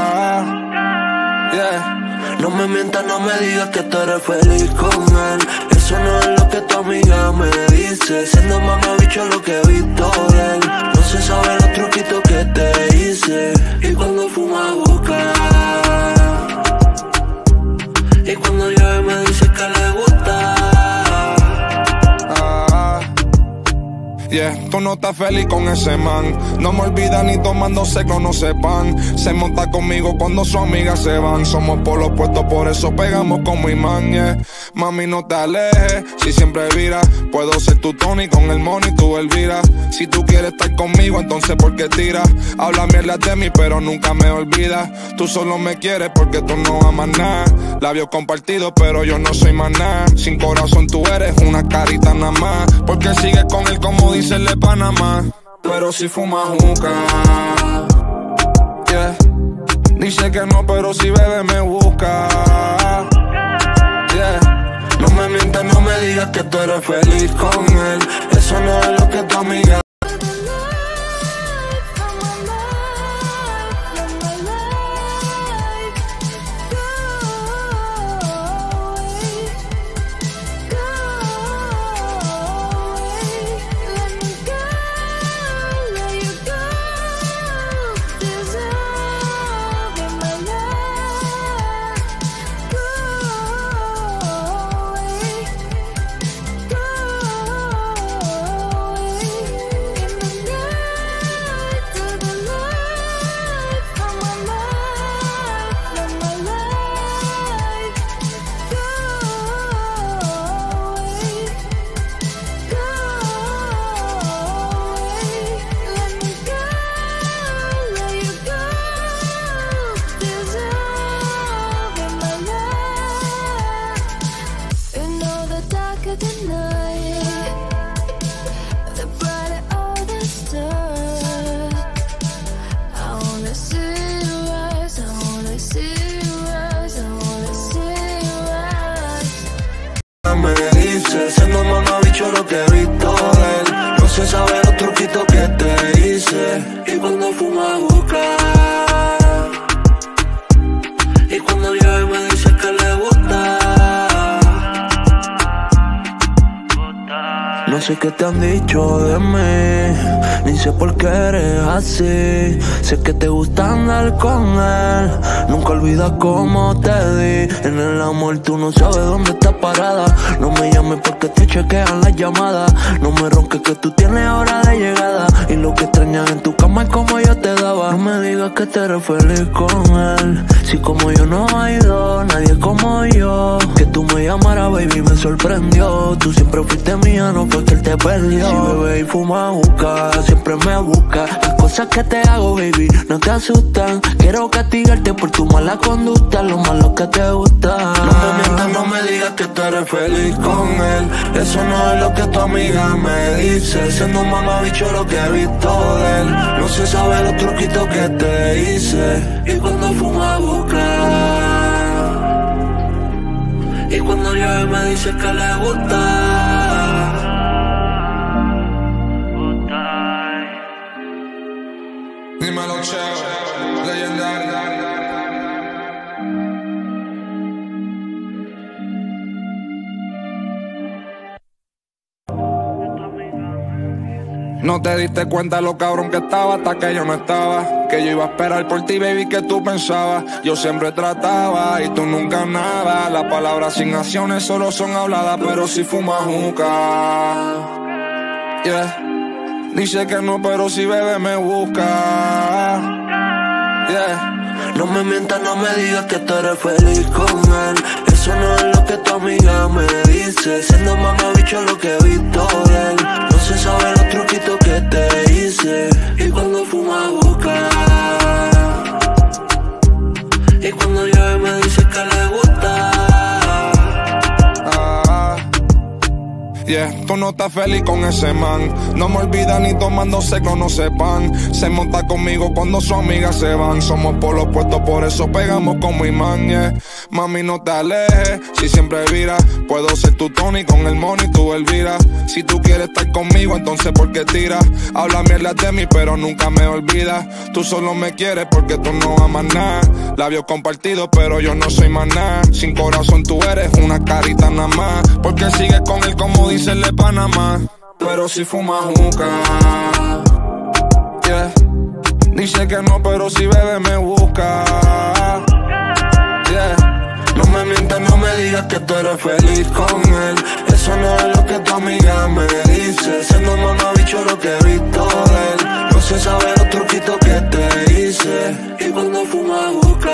Yeah. No me mientas, no me digas que tú eres feliz con él. Eso no es lo que tu amiga me dice. Siendo mamabicho lo que he visto de él. No se sabe los truquitos que te hice. Y cuando fuma busca, y cuando llueve me dice que le gusta. Yeah, tú no estás feliz con ese man. No me olvidas ni tomando seco, no sepan. Se monta conmigo cuando sus amigas se van. Somos por los puestos, por eso pegamos como imán, yeah. Mami, no te alejes, si siempre vira. Puedo ser tu Tony con el money, tú Elvira. Si tú quieres estar conmigo, entonces ¿por qué tiras? Habla mierda de mí, pero nunca me olvidas. Tú solo me quieres porque tú no amas nada. Labios compartidos, pero yo no soy más nada. Sin corazón tú eres una carita nada más. Porque sigues con él como dice el de Panamá. Pero si fumas juca, yeah. Dice que no, pero si bebe me busca, yeah. No me mientas, no me digas que tú eres feliz con él. Eso no es lo que tu amiga. Me dice, siendo mamabicho lo que he visto de él. No se sabe los truquitos que te hice. Y cuando fuma busca, y cuando llueve me dice que le gusta. No sé qué te han dicho de mí, ni sé por qué eres así. Sé que te gusta andar con él, nunca olvidas cómo te di. En el amor tú no sabes dónde estás parada. No me llames porque te chequean las llamadas. No me ronques que tú tienes hora de llegada. Y lo que extrañas en tu cama es como yo te daba. No me digas que te eres feliz con él, si como yo no hay dos, nadie como yo. Que tú me llamara, baby, me sorprendió. Tú siempre fuiste mía, no fue que él te perdió. Si bebe y fuma juca, siempre me busca. Las cosas que te hago, baby, no te asustan. Quiero castigarte por tu mala conducta, lo malo que te gusta. No me mientas, no me digas que tú eres feliz con él. Eso no es lo que tu amiga me dice. Siendo un mamabicho lo que he visto de él. No se sabe los truquitos que te hice. Y cuando fuma busca, y cuando llueve me dice que le gusta. Dímelo, Cheo, legendario. No te diste cuenta lo cabrón que estaba hasta que yo no estaba. Que yo iba a esperar por ti, baby, que tú pensabas. Yo siempre trataba y tú nunca nada. Las palabras sin acciones solo son habladas, pero si fumas juca. Yeah. Dice que no, pero si bebe me busca. Yeah. No me mientas, no me digas que tú eres feliz con él. Eso no es lo que tu amiga me dice. Siendo mamabicho lo que he visto de él. No se sabe los truquitos que te hice. Y cuando fuma busca, y cuando llueve me dice que le gusta. Ah, yeah, tú no estás feliz con ese man. No me olvida ni tomando seco, no sepan. Se monta conmigo cuando sus amigas se van. Somos por los puestos, por eso pegamos como imán, yeah. Mami, no te alejes, si siempre vira. Puedo ser tu Tony con el money, tú Elvira. Si tú quieres estar conmigo, entonces ¿por qué tiras? Habla mierda de mí, pero nunca me olvidas. Tú solo me quieres porque tú no amas nada. Labios compartidos, pero yo no soy más nada. Sin corazón tú eres una carita nada más. Porque sigues con él como dice el de Panamá. Pero si fumas juca, yeah. Dice que no, pero si bebe me busca, yeah. No me mientas, no me digas que tú eres feliz con él. Eso no es lo que tu amiga me dice. Siendo mamabicho lo que he visto de él. No se sabe los truquitos que te hice. Y cuando fuma busca,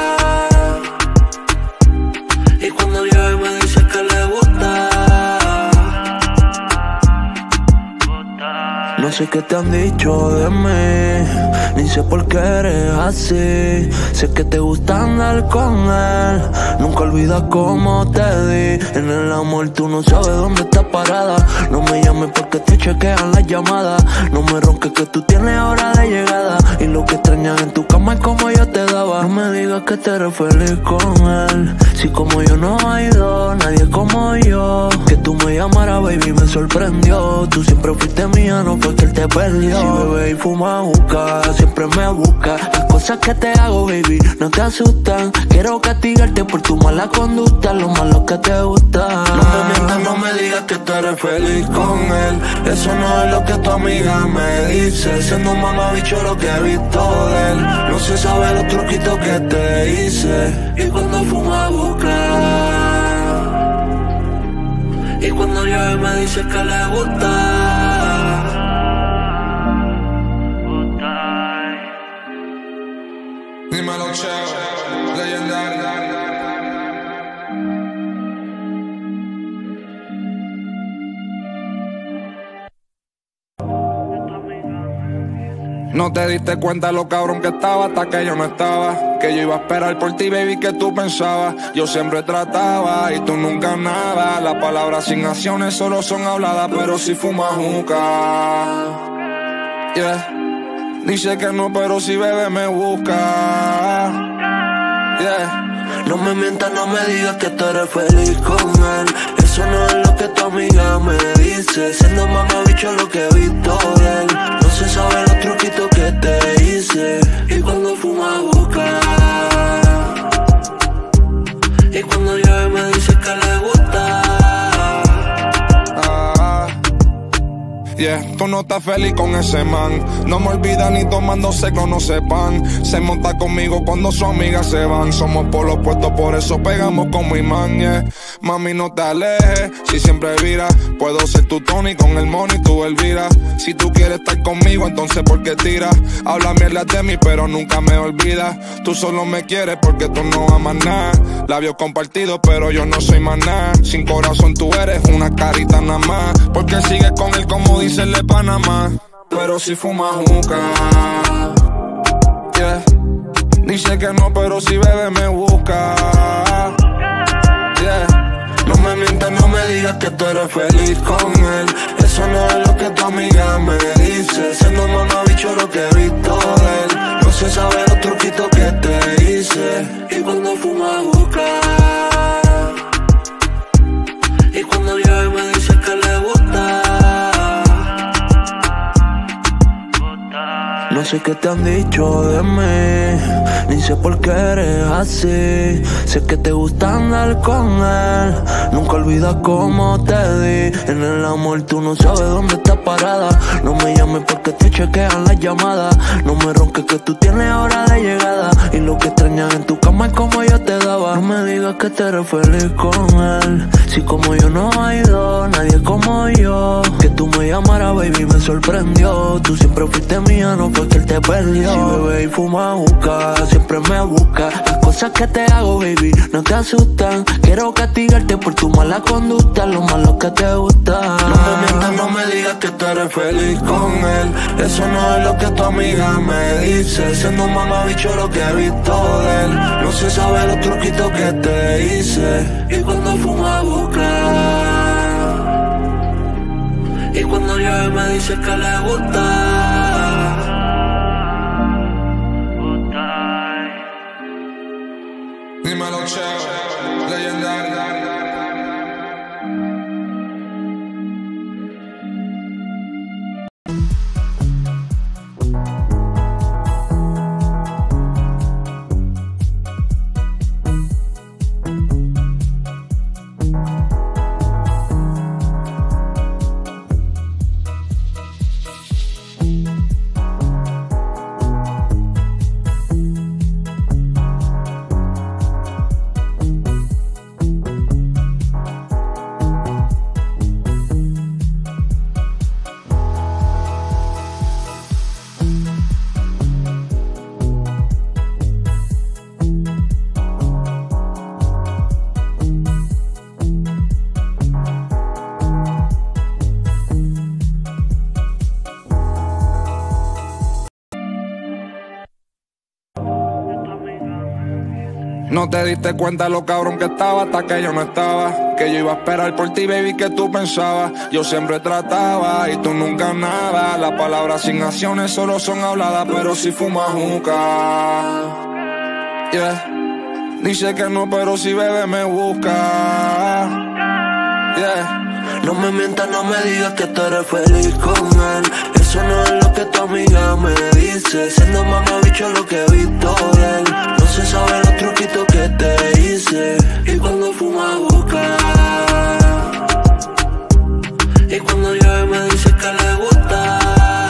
y cuando llueve me dice que le gusta. No sé qué te han dicho de mí, ni sé por qué eres así. Sé que te gusta andar con él, nunca olvidas cómo te di. En el amor tú no sabes dónde estás parada. No me llames porque te chequean las llamadas. No me ronques que tú tienes hora de llegada. Y lo que extrañas en tu cama es como yo te daba. No me digas que te eres feliz con él, si como yo no hay dos, nadie como yo. Que tú me llamaras, baby, me sorprendió. Tú siempre fuiste mía, no fue que él te perdió. Si bebe y fuma juca, siempre me busca. Las cosas que te hago, baby, no te asustan. Quiero castigarte por tu mala conducta, lo malo que te gusta. No me mientas, no me digas que tú eres feliz con él. Eso no es lo que tu amiga me dice. Siendo un mamabicho lo que he visto de él. No se sabe los truquitos que te hice. Y cuando fuma busca, y cuando llueve me dice que le gusta. Dímelo, Cheo, legendario. No te diste cuenta lo cabrón que estaba hasta que yo no estaba. Que yo iba a esperar por ti, baby, que tú pensabas. Yo siempre trataba y tú nunca nada. Las palabras sin acciones solo son habladas, pero si fumas juca, yeah. Dice que no, pero si bebe me busca, yeah. No me mientas, no me digas que tú eres feliz con él. Eso no es lo que tu amiga me dice. Siendo mamabicho lo que he visto de él. No se sabe los truquitos que te hice. Y cuando fuma busca, y cuando llueve me dice que le gusta. Ah, yeah. Yeah, tú no estás feliz con ese man. No me olvida ni tomando seco, no sepan. Se monta conmigo cuando sus amigas se van. Somos por los puestos, por eso pegamos como imán, yeah. Mami, no te alejes, si siempre vira. Puedo ser tu Tony con el money, tú Elvira. Si tú quieres estar conmigo, entonces ¿por qué tiras? Habla mierda de mí, pero nunca me olvidas. Tú solo me quieres porque tú no amas nada. Labios compartidos, pero yo no soy más nada. Sin corazón tú eres una carita nada más. Porque sigues con él como dice el de Panamá. Pero si fumas juca, yeah. Dice que no, pero si bebe me busca, yeah. No me mientas, no me digas que tú eres feliz con él. Eso no es lo que tu amiga me dice. Siendo mamabicho lo que he visto de él. No se sabe los truquitos que te hice. Y cuando fuma busca, y cuando llueve me dice que le gusta. No sé qué te han dicho de mí, ni sé por qué eres así. Sé que te gusta andar con él, nunca olvidas cómo te di. En el amor tú no sabes dónde estás parada. No me llames porque te chequean las llamadas. No me ronques que tú tienes hora de llegada. Y lo que extrañas en tu cama es como yo te daba. No me digas que te eres feliz con él, si como yo no hay dos, nadie como yo. Que tú me llamaras, baby, me sorprendió. Tú siempre fuiste mía, no fue que él te perdió. Si bebe y fuma juca, siempre me busca. Las cosas que te hago, baby, no te asustan. Quiero castigarte por tu mala conducta, lo malo que te gusta. No me mientas, no me digas que tú eres feliz con él. Eso no es lo que tu amiga me dice. Siendo un mamabicho lo que he visto de él. No se sabe los truquitos que te hice. Y cuando fuma busca, y cuando llueve me dice que le gusta. Dímelo, Cheo, legendario. No te diste cuenta lo cabrón que estaba hasta que yo no estaba. Que yo iba a esperar por ti, baby, que tú pensabas. Yo siempre trataba y tú nunca nada. Las palabras sin acciones solo son habladas, pero si fumas juca, yeah. Dice que no, pero si bebe me busca, yeah. No me mientas, no me digas que tú eres feliz con él. Eso no es lo que tu amiga me dice. Siendo mamabicho lo que he visto de él. No se sabe los truquitos que te hice. Y cuando fuma busca, y cuando llueve me dice que le gusta.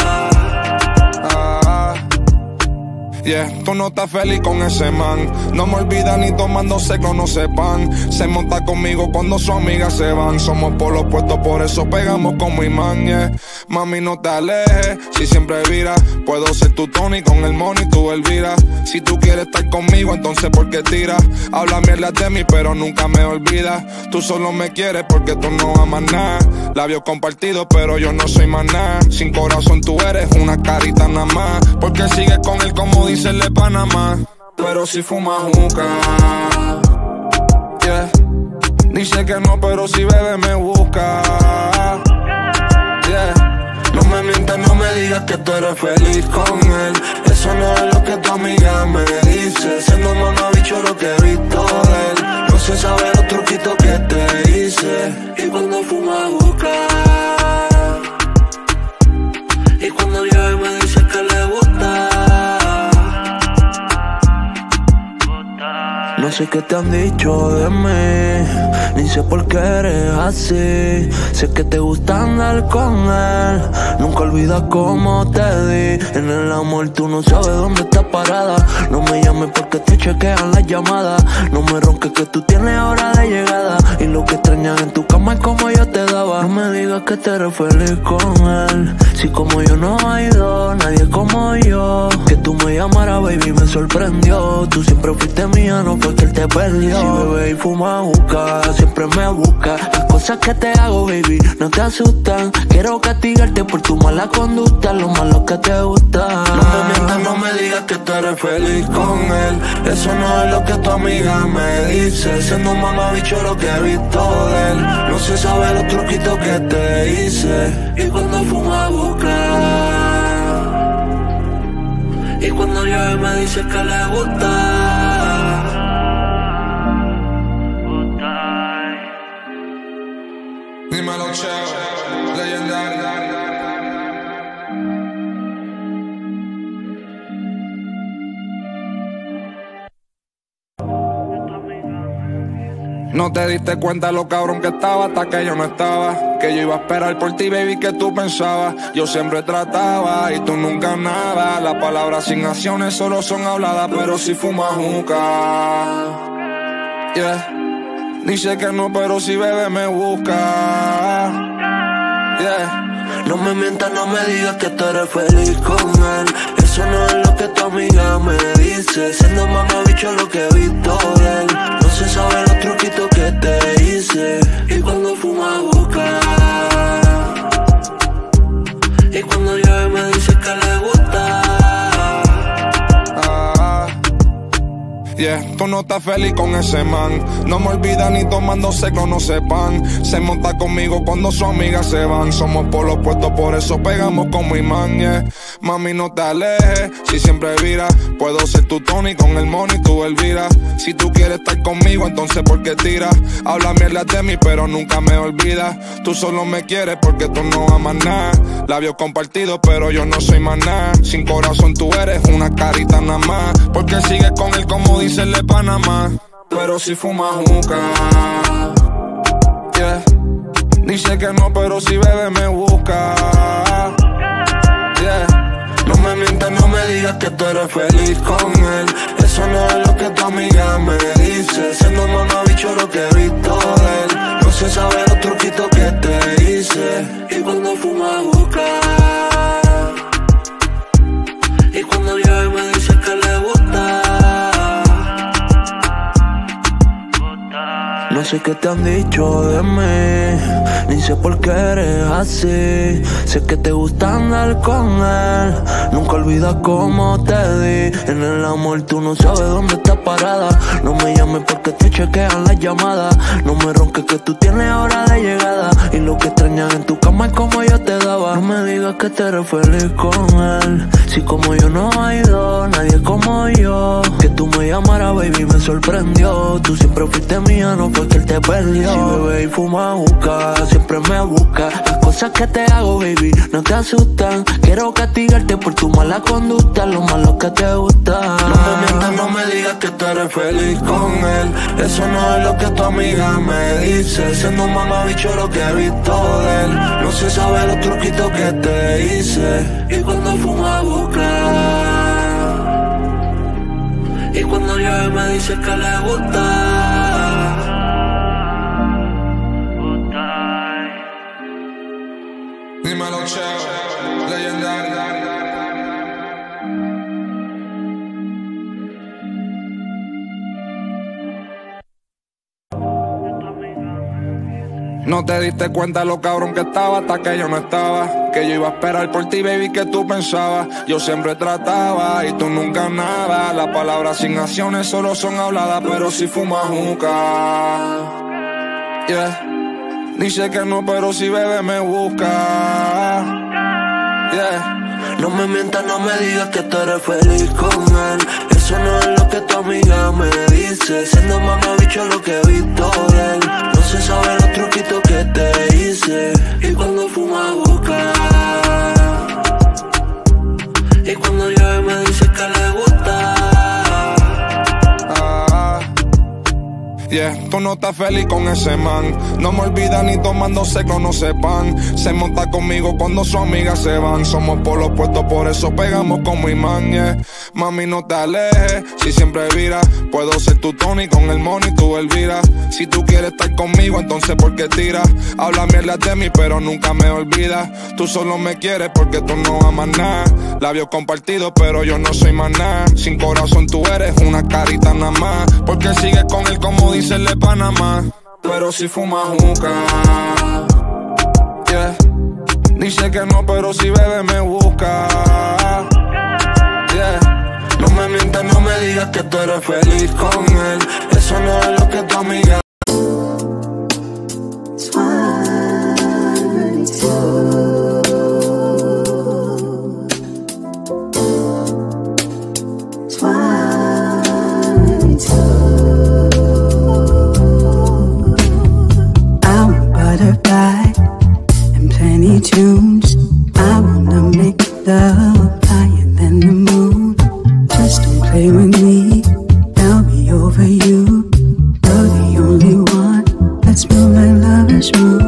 Ah, yeah, tú no estás feliz con ese man. No me olvida ni tomando seco, no sepan. Se monta conmigo cuando sus amigas se van. Somos por los puestos, por eso pegamos como imán, yeah. Mami, no te alejes, si siempre vira. Puedo ser tu Tony con el money, tú Elvira. Si tú quieres estar conmigo, entonces ¿por qué tiras? Habla mierda de mí, pero nunca me olvidas. Tú solo me quieres porque tú no amas nada. Labios compartidos, pero yo no soy más nada. Sin corazón tú eres una carita nada más. Porque sigues con él como dice el de Panamá. Pero si fumas juca, yeah. Dice que no, pero si bebe me busca, yeah. No me mientas, no me digas que tú eres feliz con él. Eso no es lo que tu amiga me dice. Siendo mamabicho lo que he visto de él. No se sabe los truquitos que te hice. Y cuando fuma busca, y cuando llueve me dice que le gusta. No sé qué te han dicho de mí, ni sé por qué eres así. Sé que te gusta andar con él, nunca olvidas cómo te di. En el amor tú no sabes dónde estás parada. No me llames porque te chequean las llamadas. No me ronques que tú tienes hora de llegada. Y lo que extrañas en tu cama es como yo te daba. No me digas que te eres feliz con él, si como yo no hay dos, nadie como yo. Que tú me llamaras, baby, me sorprendió. Tú siempre fuiste mía, no fue que él te perdió. Si bebé y fuma juca, siempre me busca. Las cosas que te hago, baby, no te asustan. Quiero castigarte por tu mala conducta, lo malo que te gusta. No me mientas, no me digas que tú eres feliz con él. Eso no es lo que tu amiga me dice. Siendo un mamabicho lo que he visto de él. No se sabe los truquitos que te hice. Y cuando fuma busca, y cuando llueve me dice que le gusta. Dímelo, Cheo, legendario. No te diste cuenta lo cabrón que estaba hasta que yo no estaba. Que yo iba a esperar por ti, baby, que tú pensabas. Yo siempre trataba y tú nunca nada. Las palabras sin acciones solo son habladas, pero si fumas juca. Yeah. Dice que no, pero si bebe me busca. Yeah. No me mientas, no me digas que tú eres feliz con él. Eso no es lo que tu amiga me dice. Siendo mamabicho lo que he visto de él. No se sabe los truquitos que te hice. Y cuando fuma busca, y cuando llueve me dice que le gusta. Yeah, tú no estás feliz con ese man. No me olvidas ni tomando seco, no sepan. Se monta conmigo cuando sus amigas se van. Somos por los puestos, por eso pegamos como imán, yeah. Mami, no te alejes, si siempre vira. Puedo ser tu Tony con el money, tú Elvira. Si tú quieres estar conmigo, entonces ¿por qué tiras? Habla mierda de mí, pero nunca me olvidas. Tú solo me quieres porque tú no amas nada. Labios compartidos, pero yo no soy más nada. Sin corazón tú eres una carita nada más. Porque sigues con él como dice el de Panamá. Pero si fumas juca, yeah. Dice que no, pero si bebe me busca, yeah. No me mientas, no me digas que tú eres feliz con él. Eso no es lo que tu amiga me dice. Siendo mamabicho lo que he visto de él. No se sabe los truquitos que te hice. Y cuando fuma busca, y cuando llueve me dice que le gusta. No sé qué te han dicho de mí, ni sé por qué eres así. Sé que te gusta andar con él, nunca olvidas cómo te di. En el amor tú no sabes dónde estás parada. No me llames porque te chequean las llamadas. No me ronques que tú tienes hora de llegada. Y lo que extrañas en tu cama es como yo te daba. No me digas que te eres feliz con él, si como yo no hay dos, nadie como yo. Que tú me llamaras, baby, me sorprendió. Tú siempre fuiste mía, no fue que él te perdió. Si bebé y fuma juca, siempre me busca. Las cosas que te hago, baby, no te asustan. Quiero castigarte por tu mala conducta, lo malo que te gusta. No me mientas, no me digas que tú eres feliz con él. Eso no es lo que tu amiga me dice. Siendo un mamabicho lo que he visto de él. No se sabe los truquitos que te hice. Y cuando fuma busca, y cuando llueve me dice que le gusta. Dímelo, Cheo, legendario. No te diste cuenta lo cabrón que estaba hasta que yo no estaba. Que yo iba a esperar por ti, baby, que tú pensabas. Yo siempre trataba y tú nunca nada. Las palabras sin acciones solo son habladas, pero si fumas juca, yeah. Dice que no, pero si bebe me busca, yeah. No me mientas, no me digas que tú eres feliz con él. Eso no es lo que tu amiga me dice. Siendo mamabicho lo que he visto de él. No se sabe los truquitos que te hice. Y cuando fuma busca, y cuando llueve me dice que le gusta. Ah, Yeah, tú no estás feliz con ese man. No me olvida ni tomando seco, no sepan. Se monta conmigo cuando sus amigas se van. Somos por los puestos, por eso pegamos como imán, yeah. Mami, no te alejes, si siempre vira. Puedo ser tu Tony con el money, tú Elvira. Si tú quieres estar conmigo, entonces ¿por qué tiras? Habla mierda de mí, pero nunca me olvidas. Tú solo me quieres porque tú no amas nada. Labios compartidos, pero yo no soy más nada. Sin corazón tú eres una carita nada más. Porque sigues con él como dice el de Panamá. Pero si fuma juca, yeah. Dice que no, pero si bebe me busca, yeah. No me mientas, no me digas que tú eres feliz con él. Eso no es lo que tu amiga. Tunes. I wanna make love higher than the moon. Just don't play with me, I'll be over you. You're the only one. Let's move like lovers move.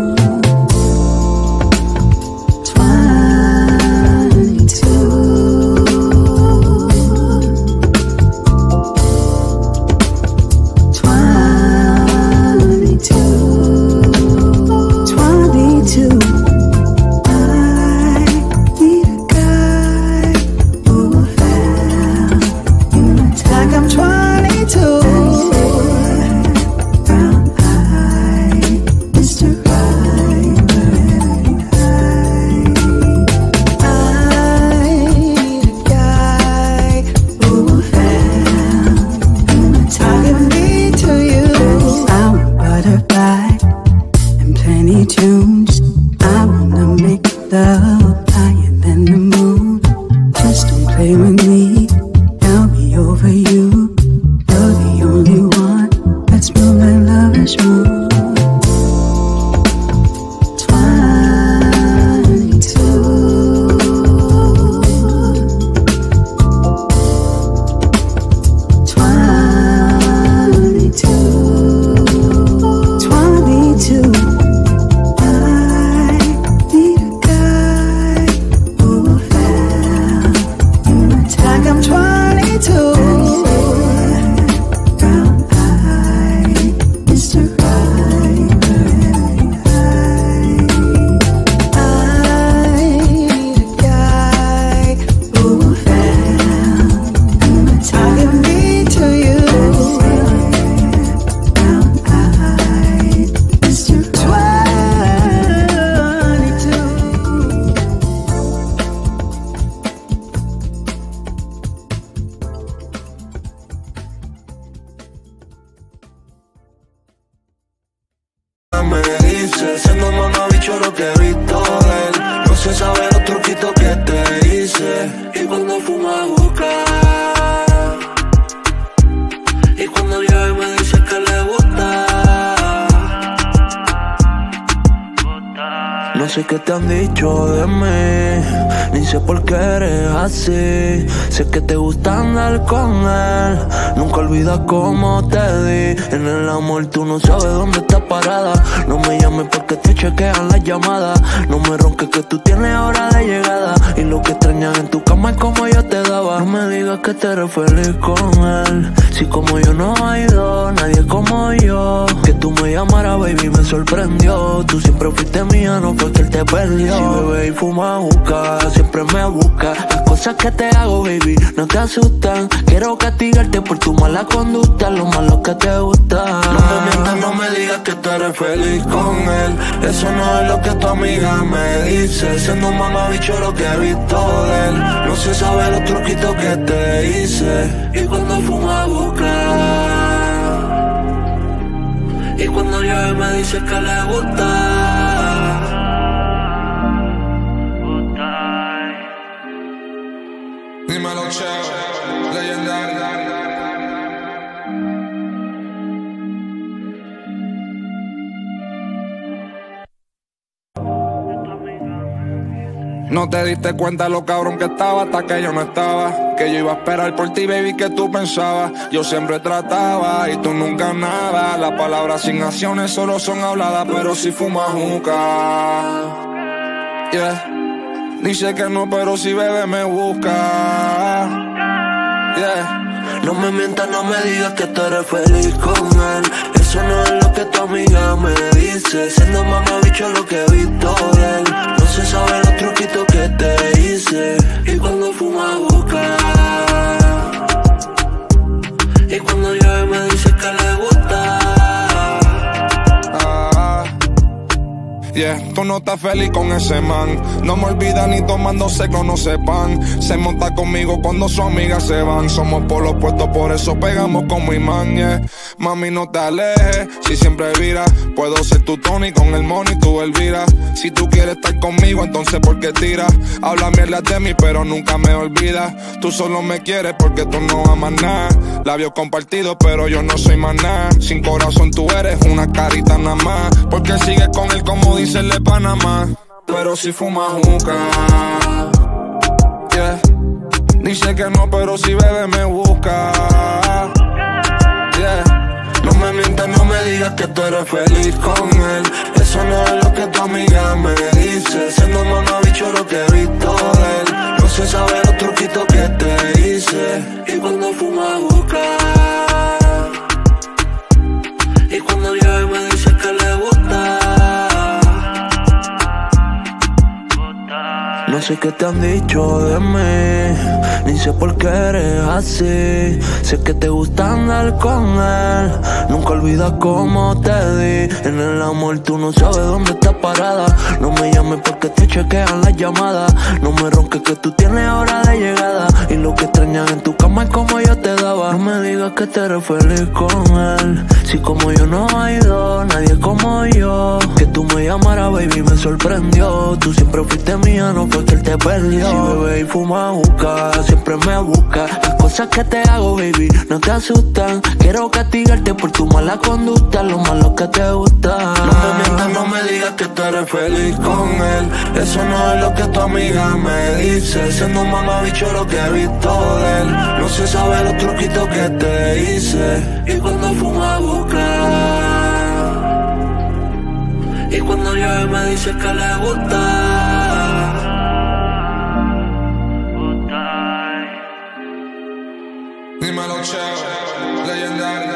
No sé qué te han dicho de mí, ni sé por qué eres así. Sé que te gusta andar con él, nunca olvidas cómo te di. En el amor tú no sabes dónde estás parada. No me llames porque te chequean las llamadas. No me ronques que tú tienes hora de llegada. Y lo que extrañas en tu cama es como yo te daba. No me digas que te eres feliz con él, si como yo no hay dos, nadie como yo. Que tú me llamaras, baby, me sorprendió. Tú siempre fuiste mía, no fue que él te perdió. Si bebe y fuma juca, siempre me busca. Las cosas que te hago, baby, no te asustan. Quiero castigarte por tu mala conducta, lo malo que te gusta. No me mientas, no me digas que tú eres feliz con él. Eso no es lo que tu amiga me dice. Siendo un mamabicho lo que he visto de él. No se sabe los truquitos que te hice. Y cuando fuma busca, y cuando llueve me dice que le gusta. Dímelo, Cheo, legendario. No te diste cuenta lo cabrón que estaba hasta que yo no estaba. Que yo iba a esperar por ti, baby, que tú pensabas. Yo siempre trataba y tú nunca nada. Las palabras sin acciones solo son habladas, pero si fumas juca. Yeah. Dice que no, pero si bebe me busca. Yeah. No me mientas, no me digas que tú eres feliz con él. Eso no es lo que tu amiga me dice. Siendo mamabicho lo que he visto de él. No se sabe los truquitos que te hice. Y cuando fuma busca. Y cuando llueve me dice que le gusta. Ah, yeah, tú no estás feliz con ese man. No me olvida ni tomando seco, no sepan. Se monta conmigo cuando sus amigas se van. Somos por los puestos, por eso pegamos como imán, yeah. Mami, no te alejes, si siempre vira. Puedo ser tu Tony con el money, tú Elvira. Si tú quieres estar conmigo, entonces ¿por qué tiras? Habla mierda de mí, pero nunca me olvidas. Tú solo me quieres porque tú no amas nada. Labios compartidos, pero yo no soy más nada. Sin corazón tú eres una carita nada más. Porque sigues con él como dice el de Panamá. Pero si fumas juca, yeah. Dice que no, pero si bebe me busca, yeah. No me mientas, no me digas que tú eres feliz con él. Eso no es lo que tu amiga me dice. Siendo mamabicho lo que he visto de él. No se sabe los truquitos que te hice. Y cuando fuma busca. Y cuando llueve me dice que le gusta. No sé qué te han dicho de mí, ni sé por qué eres así. Sé que te gusta andar con él, nunca olvidas cómo te di. En el amor tú no sabes dónde estás parada. No me llames porque te chequean las llamadas. No me ronques que tú tienes hora de llegada. Y lo que extrañas en tu cama es como yo te daba. No me digas que te eres feliz con él, si como yo no hay dos, nadie como yo. Que tú me llamaras, baby, me sorprendió. Tú siempre fuiste mía, no fue que él te perdió. Si bebe y fuma juca, siempre me busca. Las cosas que te hago, baby, no te asustan. Quiero castigarte por tu mala conducta, lo malo que te gusta. No me mientas, no me digas que tú eres feliz con él. Eso no es lo que tu amiga me dice. Siendo un mamabicho lo que he visto de él. No se sabe los truquitos que te hice. Y cuando fuma busca. Y cuando llueve me dice que le gusta. Dímelo, Cheo, legendario.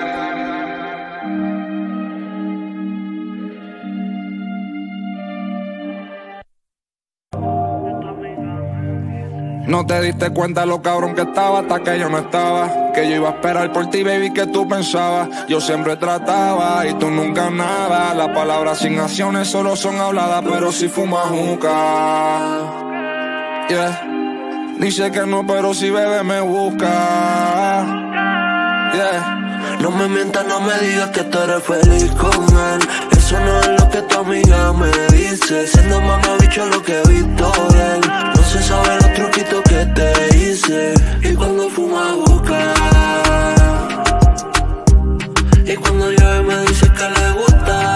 No te diste cuenta lo cabrón que estaba hasta que yo no estaba. Que yo iba a esperar por ti, baby, que tú pensabas. Yo siempre trataba y tú nunca nada. Las palabras sin acciones solo son habladas, pero si fumas juca, yeah. Dice que no, pero si bebe me busca, yeah. No me mientas, no me digas que tú eres feliz con él. Eso no es lo que tu amiga me dice. Siendo mamabicho lo que he visto de él. No se sabe los truquitos que te hice. Y cuando fuma busca. Y cuando llueve me dice que le gusta.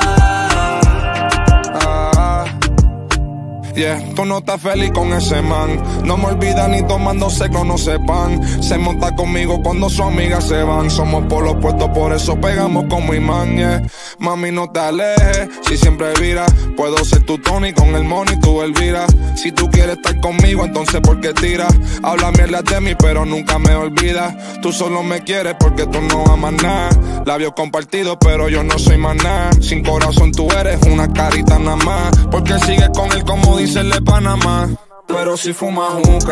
Yeah, tú no estás feliz con ese man. No me olvida ni tomando seco, no sepan. Se monta conmigo cuando sus amigas se van. Somos por los puestos, por eso pegamos como imán, yeah. Mami, no te alejes, si siempre vira. Puedo ser tu Tony con el money, tú Elvira. Si tú quieres estar conmigo, entonces ¿por qué tiras? Habla mierda de mí, pero nunca me olvidas. Tú solo me quieres porque tú no amas nada. Labios compartidos, pero yo no soy más nada. Sin corazón tú eres una carita nada más. Porque sigues con él como dice el de Panamá. Pero si fumas juca,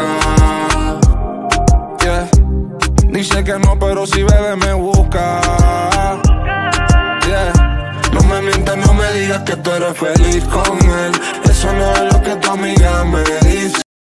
yeah. Dice que no, pero si bebe me busca, yeah. No me mientas, no me digas que tú eres feliz con él. Eso no es lo que tu amiga me dice.